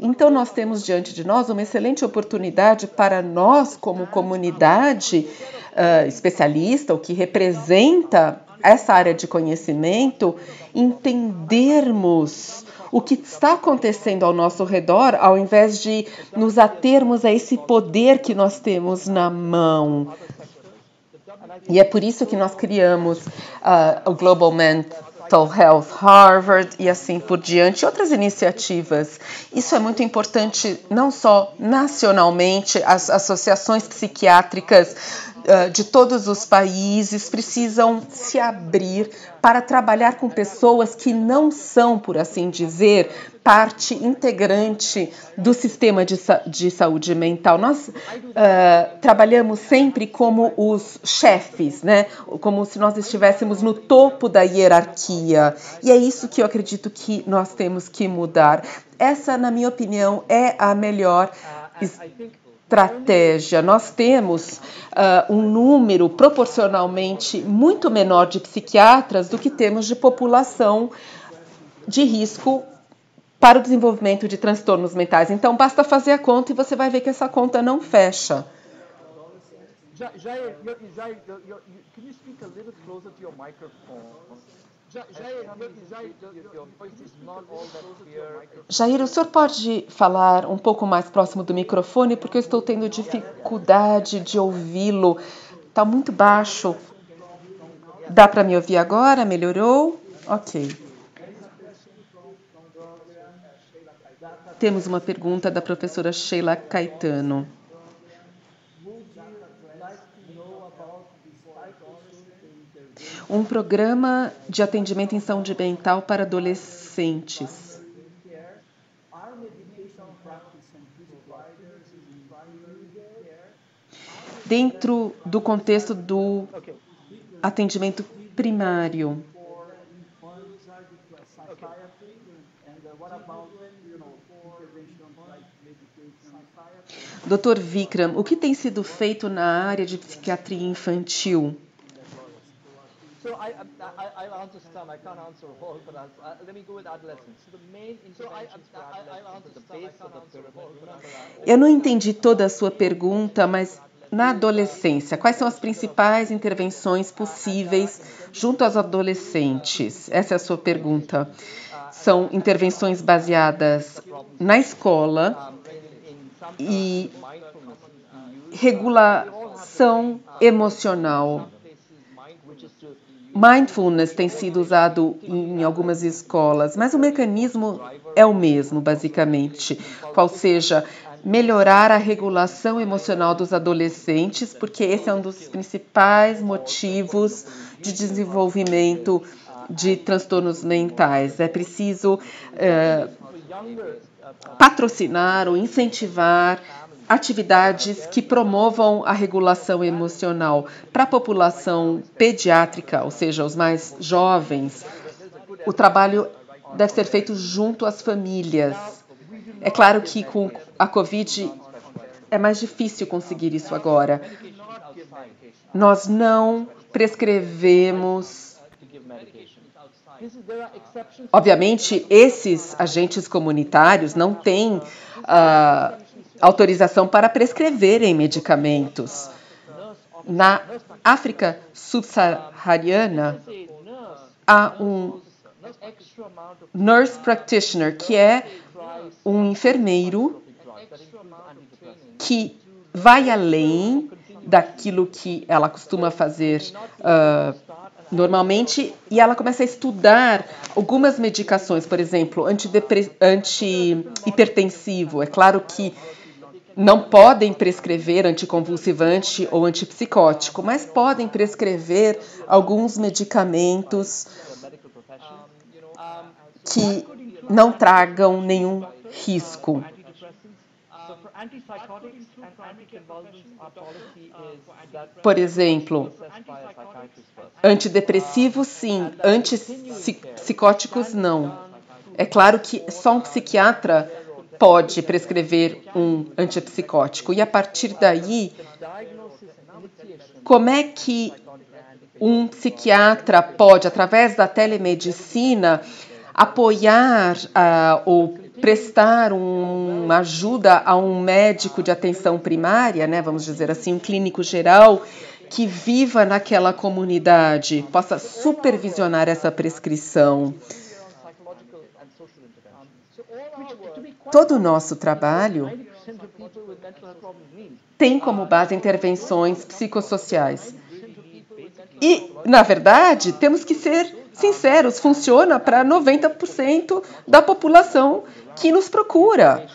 Então, nós temos diante de nós uma excelente oportunidade para nós, como comunidade uh, especialista, o que representa essa área de conhecimento, entendermos o que está acontecendo ao nosso redor, ao invés de nos atermos a esse poder que nós temos na mão. E é por isso que nós criamos uh, o Global Mental Health Harvard e assim por diante, outras iniciativas. Isso é muito importante não só nacionalmente, as associações psiquiátricas uh, de todos os países precisam se abrir para trabalhar com pessoas que não são, por assim dizer, parte integrante do sistema de, de saúde mental. Nós uh, trabalhamos sempre como os chefes, né? Como se nós estivéssemos no topo da hierarquia. E é isso que eu acredito que nós temos que mudar. Essa, na minha opinião, é a melhor estratégia. Nós temos uh, um número proporcionalmente muito menor de psiquiatras do que temos de população de risco para o desenvolvimento de transtornos mentais. Então, basta fazer a conta e você vai ver que essa conta não fecha. Jair, Jair, can you speak a little closer to your microphone? Jair, o senhor pode falar um pouco mais próximo do microfone, porque eu estou tendo dificuldade de ouvi-lo. Está muito baixo. Dá para me ouvir agora? Melhorou? Ok. Temos uma pergunta da professora Sheila Caetano. Um programa de atendimento em saúde mental para adolescentes. Dentro do contexto do atendimento primário. doutor Vikram, o que tem sido feito na área de psiquiatria infantil? So I, I, I'll answer some. I can't answer all, but I'll, uh, let me go with adolescents. So the main interventions for adolescents at the base of the pyramid. Eu não entendi toda a sua pergunta, mas na adolescência, quais são as principais intervenções possíveis junto aos adolescentes? Essa é a sua pergunta. São intervenções baseadas na escola e regulação emocional. Mindfulness tem sido usado em algumas escolas, mas o mecanismo é o mesmo, basicamente. Qual seja, melhorar a regulação emocional dos adolescentes, porque esse é um dos principais motivos de desenvolvimento de transtornos mentais. É preciso é, patrocinar ou incentivar atividades que promovam a regulação emocional para a população pediátrica, ou seja, os mais jovens. O trabalho deve ser feito junto às famílias. É claro que com a Covid é mais difícil conseguir isso agora. Nós não prescrevemos. Obviamente, esses agentes comunitários não têm uh, autorização para prescreverem medicamentos. Na África subsaariana, há um nurse practitioner, que é um enfermeiro que vai além daquilo que ela costuma fazer uh, normalmente, e ela começa a estudar algumas medicações, por exemplo, anti-hipertensivo. É claro que não podem prescrever anticonvulsivante ou antipsicótico, mas podem prescrever alguns medicamentos que não tragam nenhum risco. Por exemplo, antidepressivos sim, antipsicóticos não. É claro que só um psiquiatra pode prescrever um antipsicótico. E a partir daí, como é que um psiquiatra pode, através da telemedicina, apoiar uh, ou prestar um, uma ajuda a um médico de atenção primária, né, vamos dizer assim, um clínico geral, que viva naquela comunidade, possa supervisionar essa prescrição. Todo o nosso trabalho tem como base intervenções psicossociais. E, na verdade, temos que ser sinceros, funciona para noventa por cento da população que nos procura.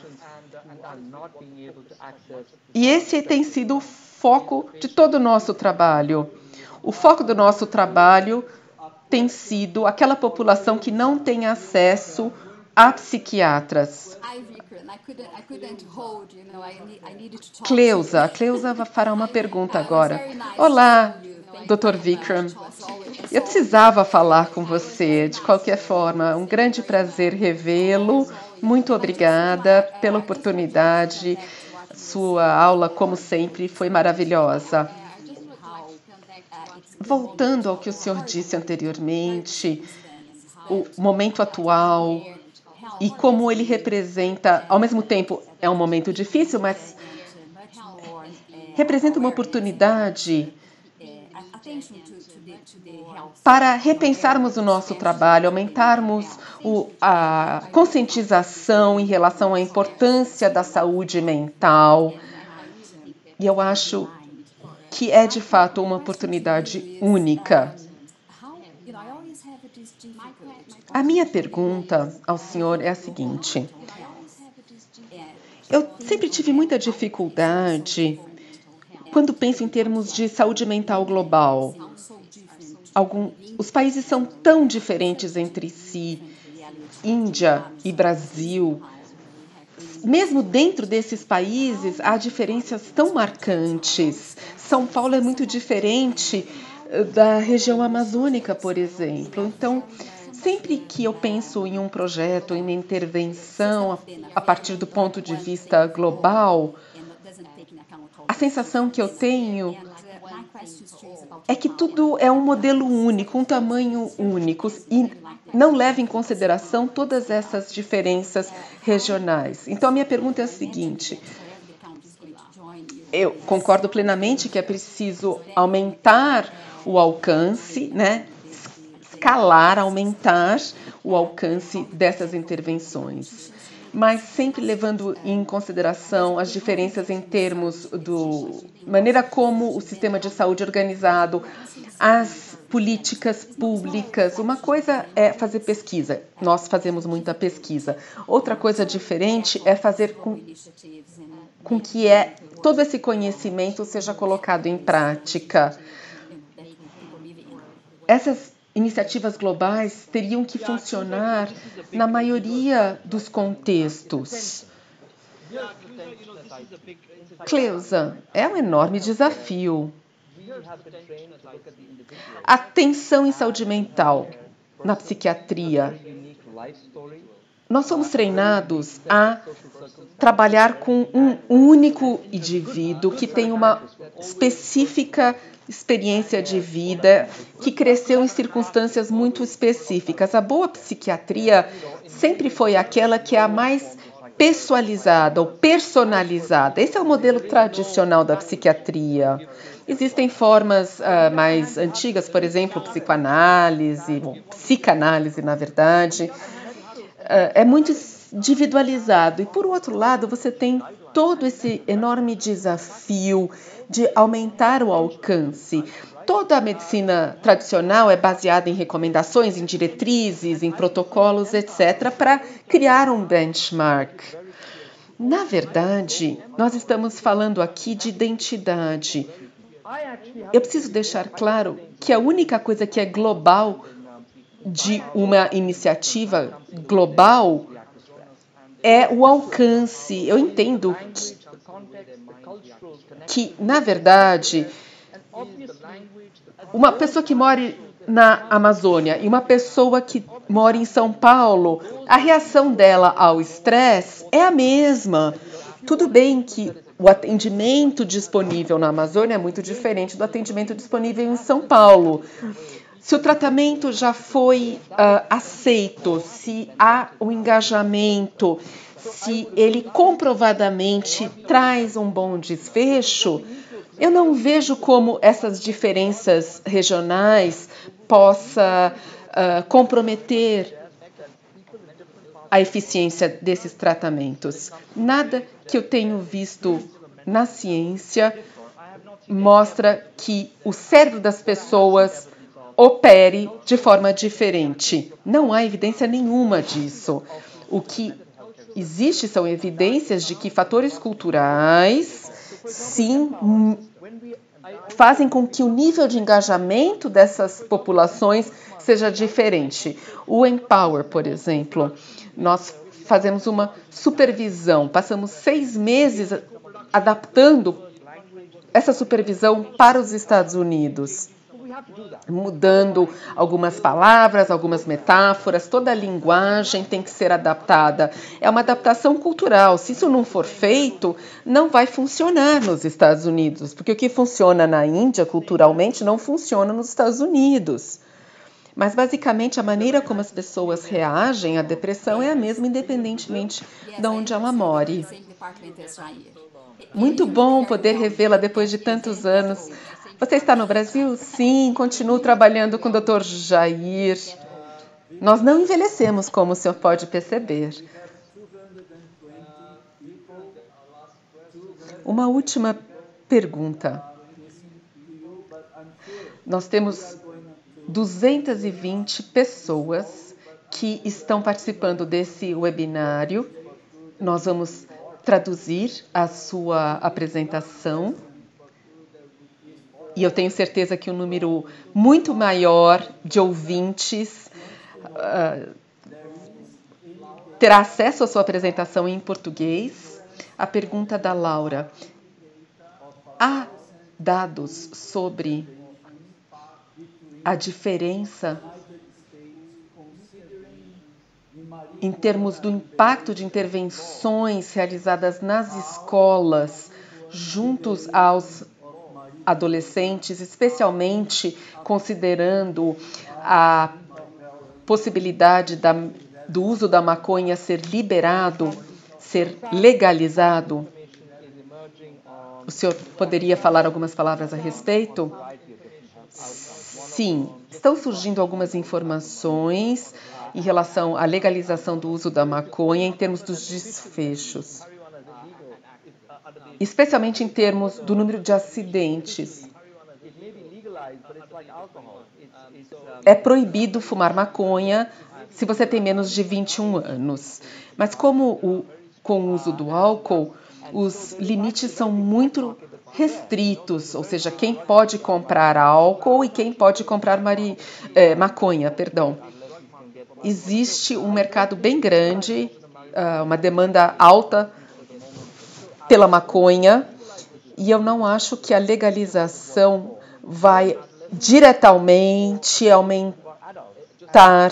E esse tem sido o foco de todo o nosso trabalho. O foco do nosso trabalho tem sido aquela população que não tem acesso a psiquiatras. Cleusa, a Cleusa fará uma pergunta agora. Olá, doutor Vikram. Eu precisava falar com você, de qualquer forma. Um grande prazer revê-lo. Muito obrigada pela oportunidade. Sua aula, como sempre, foi maravilhosa. Voltando ao que o senhor disse anteriormente, o momento atual e como ele representa, ao mesmo tempo, é um momento difícil, mas representa uma oportunidade para repensarmos o nosso trabalho, aumentarmos o, a conscientização em relação à importância da saúde mental. E eu acho que é, de fato, uma oportunidade única. A minha pergunta ao senhor é a seguinte. Eu sempre tive muita dificuldade quando penso em termos de saúde mental global. Algum, os países são tão diferentes entre si, Índia e Brasil. Mesmo dentro desses países, há diferenças tão marcantes. São Paulo é muito diferente da região amazônica, por exemplo. Então, sempre que eu penso em um projeto, em uma intervenção a partir do ponto de vista global, a sensação que eu tenho é que tudo é um modelo único, um tamanho único, e não leva em consideração todas essas diferenças regionais. Então, a minha pergunta é a seguinte. Eu concordo plenamente que é preciso aumentar o alcance, né? Escalar, aumentar o alcance dessas intervenções, mas sempre levando em consideração as diferenças em termos do maneira como o sistema de saúde é organizado, as políticas públicas. Uma coisa é fazer pesquisa, nós fazemos muita pesquisa. Outra coisa diferente é fazer com, com que é, todo esse conhecimento seja colocado em prática. Essas iniciativas globais teriam que funcionar na maioria dos contextos. Cleusa, é um enorme desafio. Atenção em saúde mental, na psiquiatria. Nós somos treinados a trabalhar com um único indivíduo que tem uma específica experiência de vida, que cresceu em circunstâncias muito específicas. A boa psiquiatria sempre foi aquela que é a mais pessoalizada ou personalizada. Esse é o modelo tradicional da psiquiatria. Existem formas uh, mais antigas, por exemplo, psicoanálise, ou psicanálise, na verdade. Uh, é muito individualizado. E, por outro lado, você tem todo esse enorme desafio de aumentar o alcance. Toda a medicina tradicional é baseada em recomendações, em diretrizes, em protocolos, etcétera, para criar um benchmark. Na verdade, nós estamos falando aqui de identidade. Eu preciso deixar claro que a única coisa que é global de uma iniciativa global é o alcance. Eu entendo que, que, na verdade, uma pessoa que mora na Amazônia e uma pessoa que mora em São Paulo, a reação dela ao estresse é a mesma. Tudo bem que o atendimento disponível na Amazônia é muito diferente do atendimento disponível em São Paulo. se o tratamento já foi uh, aceito, se há um engajamento, se ele comprovadamente traz um bom desfecho, eu não vejo como essas diferenças regionais possa uh, comprometer a eficiência desses tratamentos. Nada que eu tenho visto na ciência mostra que o cérebro das pessoas opere de forma diferente. Não há evidência nenhuma disso. O que existe são evidências de que fatores culturais, sim, fazem com que o nível de engajamento dessas populações seja diferente. O Empower, por exemplo, nós fazemos uma supervisão, passamos seis meses adaptando essa supervisão para os Estados Unidos, mudando algumas palavras, algumas metáforas, toda a linguagem tem que ser adaptada. É uma adaptação cultural. Se isso não for feito, não vai funcionar nos Estados Unidos, porque o que funciona na Índia culturalmente não funciona nos Estados Unidos. Mas, basicamente, a maneira como as pessoas reagem à depressão é a mesma, independentemente de onde ela more. Muito bom poder revê-la depois de tantos anos. Você está no Brasil? Sim, continuo trabalhando com o doutor Jair. Nós não envelhecemos, como o senhor pode perceber. Uma última pergunta. Nós temos duzentas e vinte pessoas que estão participando desse webinário. Nós vamos traduzir a sua apresentação e eu tenho certeza que um número muito maior de ouvintes uh, terá acesso à sua apresentação em português. A pergunta da Laura: há dados sobre a diferença em termos do impacto de intervenções realizadas nas escolas juntos aos adolescentes, especialmente considerando a possibilidade da, do uso da maconha ser liberado, ser legalizado? O senhor poderia falar algumas palavras a respeito? Sim, estão surgindo algumas informações em relação à legalização do uso da maconha em termos dos desfechos, especialmente em termos do número de acidentes. É proibido fumar maconha se você tem menos de vinte e um anos, mas como o, com o uso do álcool, os limites são muito restritos, ou seja, quem pode comprar álcool e quem pode comprar mari, é, maconha, perdão. Existe um mercado bem grande, uma demanda alta pela maconha, e eu não acho que a legalização vai diretamente aumentar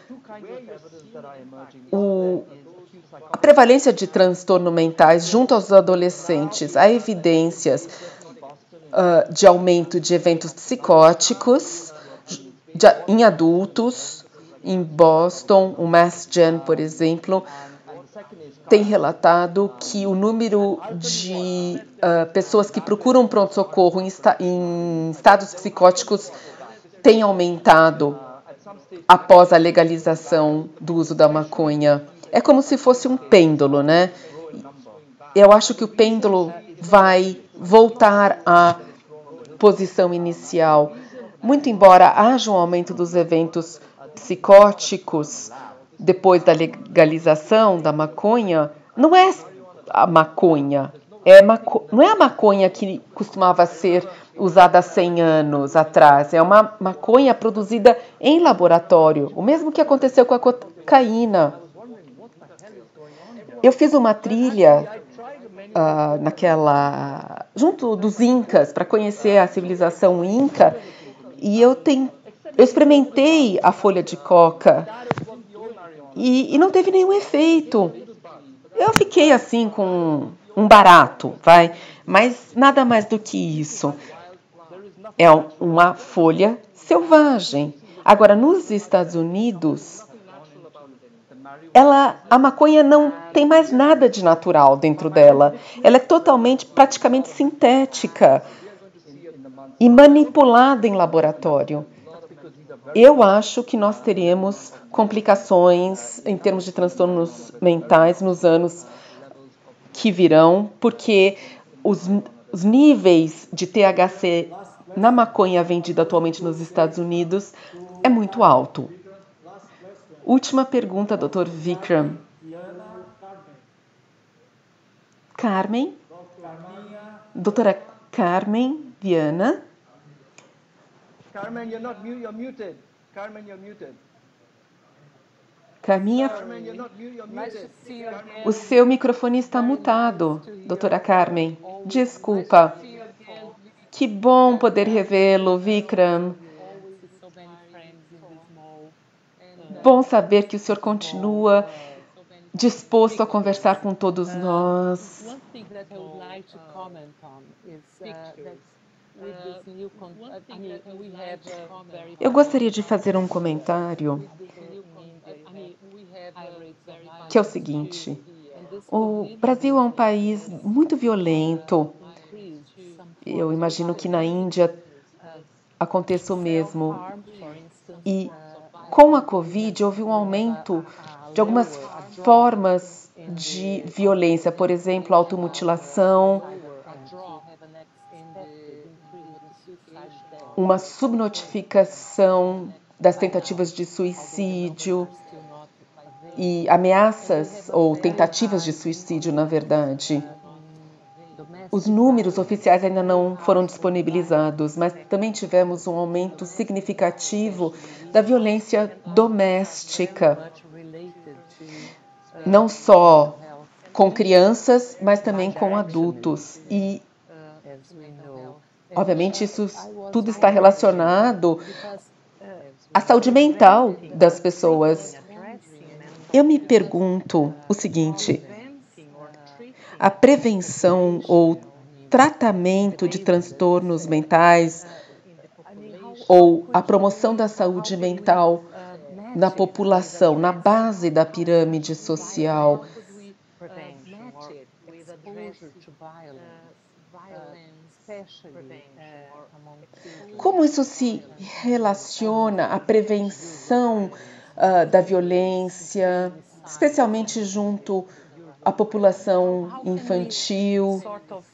o, a prevalência de transtornos mentais junto aos adolescentes. Há evidências uh, de aumento de eventos psicóticos de, em adultos. Em Boston, o Mass Gen, por exemplo, tem relatado que o número de uh, pessoas que procuram pronto-socorro em, esta, em estados psicóticos tem aumentado após a legalização do uso da maconha. É como se fosse um pêndulo, né? Eu acho que o pêndulo vai voltar à posição inicial. Muito embora haja um aumento dos eventos psicóticos depois da legalização da maconha, não é a maconha, é maco... não é a maconha que costumava ser usada há cem anos atrás, é uma maconha produzida em laboratório, o mesmo que aconteceu com a cocaína. Eu fiz uma trilha uh, naquela junto dos Incas para conhecer a civilização Inca e eu tentei Eu experimentei a folha de coca e, e não teve nenhum efeito. Eu fiquei assim com um barato, vai, mas nada mais do que isso. É uma folha selvagem. Agora, nos Estados Unidos, ela, a maconha não tem mais nada de natural dentro dela. Ela é totalmente, praticamente sintética e manipulada em laboratório. Eu acho que nós teremos complicações em termos de transtornos mentais nos anos que virão, porque os, os níveis de T H C na maconha vendida atualmente nos Estados Unidos é muito alto. Última pergunta, doutor Vikram. Carmen. Doutora Carmen Viana. Carmen, you're not mute, you're muted. Carmen, you're muted. Carminha, Carmen, you're not mute, you're muted. o seu microfone está mutado, doutora Carmen. Desculpa. Que bom poder revê-lo, Vikram. Bom saber que o senhor continua disposto a conversar com todos nós. Eu gostaria de fazer um comentário que é o seguinte: o Brasil é um país muito violento. Eu imagino que na Índia aconteça o mesmo. E com a Covid houve um aumento de algumas formas de violência, por exemplo, automutilação, uma subnotificação das tentativas de suicídio e ameaças ou tentativas de suicídio, na verdade. Os números oficiais ainda não foram disponibilizados, mas também tivemos um aumento significativo da violência doméstica, não só com crianças, mas também com adultos. E, obviamente, isso tudo está relacionado à saúde mental das pessoas. Eu me pergunto o seguinte: a prevenção ou tratamento de transtornos mentais ou a promoção da saúde mental na população, na base da pirâmide social, como isso se relaciona à prevenção uh, da violência, especialmente junto à população infantil?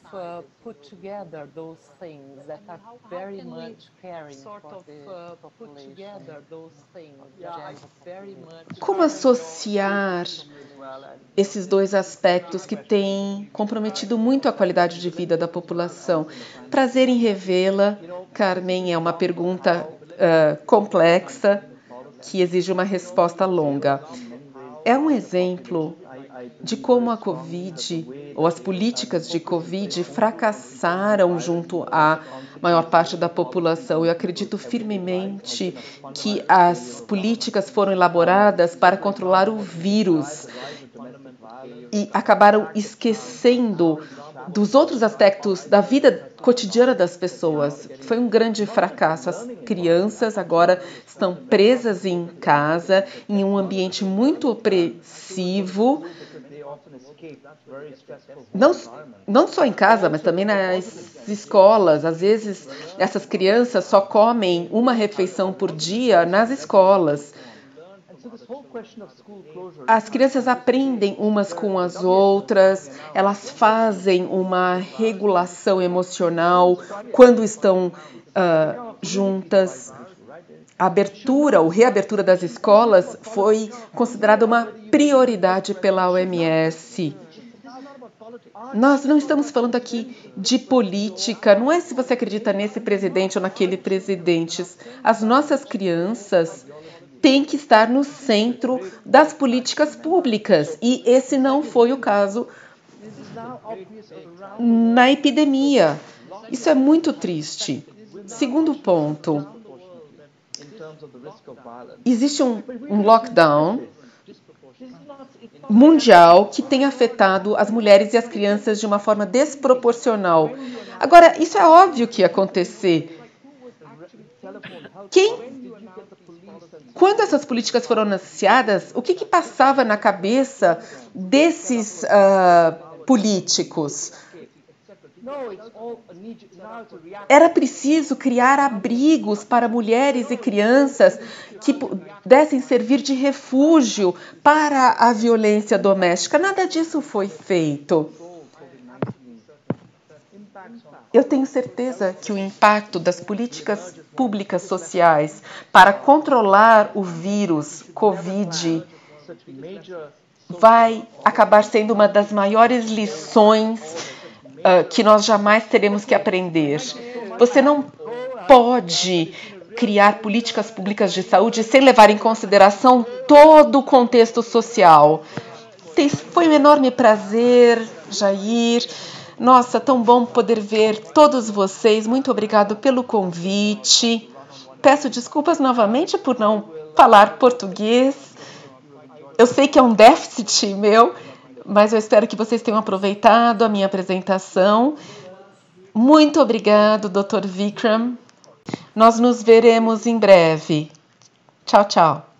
Como associar esses dois aspectos que têm comprometido muito a qualidade de vida da população? Prazer em revê-la, Carmen. É uma pergunta uh, complexa que exige uma resposta longa. É um exemplo de como a Covid ou as políticas de Covid fracassaram junto à maior parte da população. Eu acredito firmemente que as políticas foram elaboradas para controlar o vírus e acabaram esquecendo dos outros aspectos da vida cotidiana das pessoas. Foi um grande fracasso. As crianças agora estão presas em casa, em um ambiente muito opressivo. Não, não só em casa, mas também nas escolas. Às vezes, essas crianças só comem uma refeição por dia nas escolas. As crianças aprendem umas com as outras, elas fazem uma regulação emocional quando estão uh, juntas. A abertura ou reabertura das escolas foi considerada uma prioridade pela O M S. Nós não estamos falando aqui de política, não é se você acredita nesse presidente ou naquele presidente. As nossas crianças têm que estar no centro das políticas públicas, e esse não foi o caso na epidemia. Isso é muito triste. Segundo ponto, existe um, um lockdown mundial que tem afetado as mulheres e as crianças de uma forma desproporcional. Agora, isso é óbvio que ia acontecer. Quem, quando essas políticas foram anunciadas, o que, que passava na cabeça desses uh, políticos? Era preciso criar abrigos para mulheres e crianças que pudessem servir de refúgio para a violência doméstica. Nada disso foi feito. Eu tenho certeza que o impacto das políticas públicas sociais para controlar o vírus Covid vai acabar sendo uma das maiores lições uh, que nós jamais teremos que aprender. Você não pode criar políticas públicas de saúde sem levar em consideração todo o contexto social. Foi um enorme prazer, Jair. Nossa, tão bom poder ver todos vocês. Muito obrigado pelo convite. Peço desculpas novamente por não falar português. Eu sei que é um déficit meu, mas eu espero que vocês tenham aproveitado a minha apresentação. Muito obrigado, doutor Vikram. Nós nos veremos em breve. Tchau, tchau.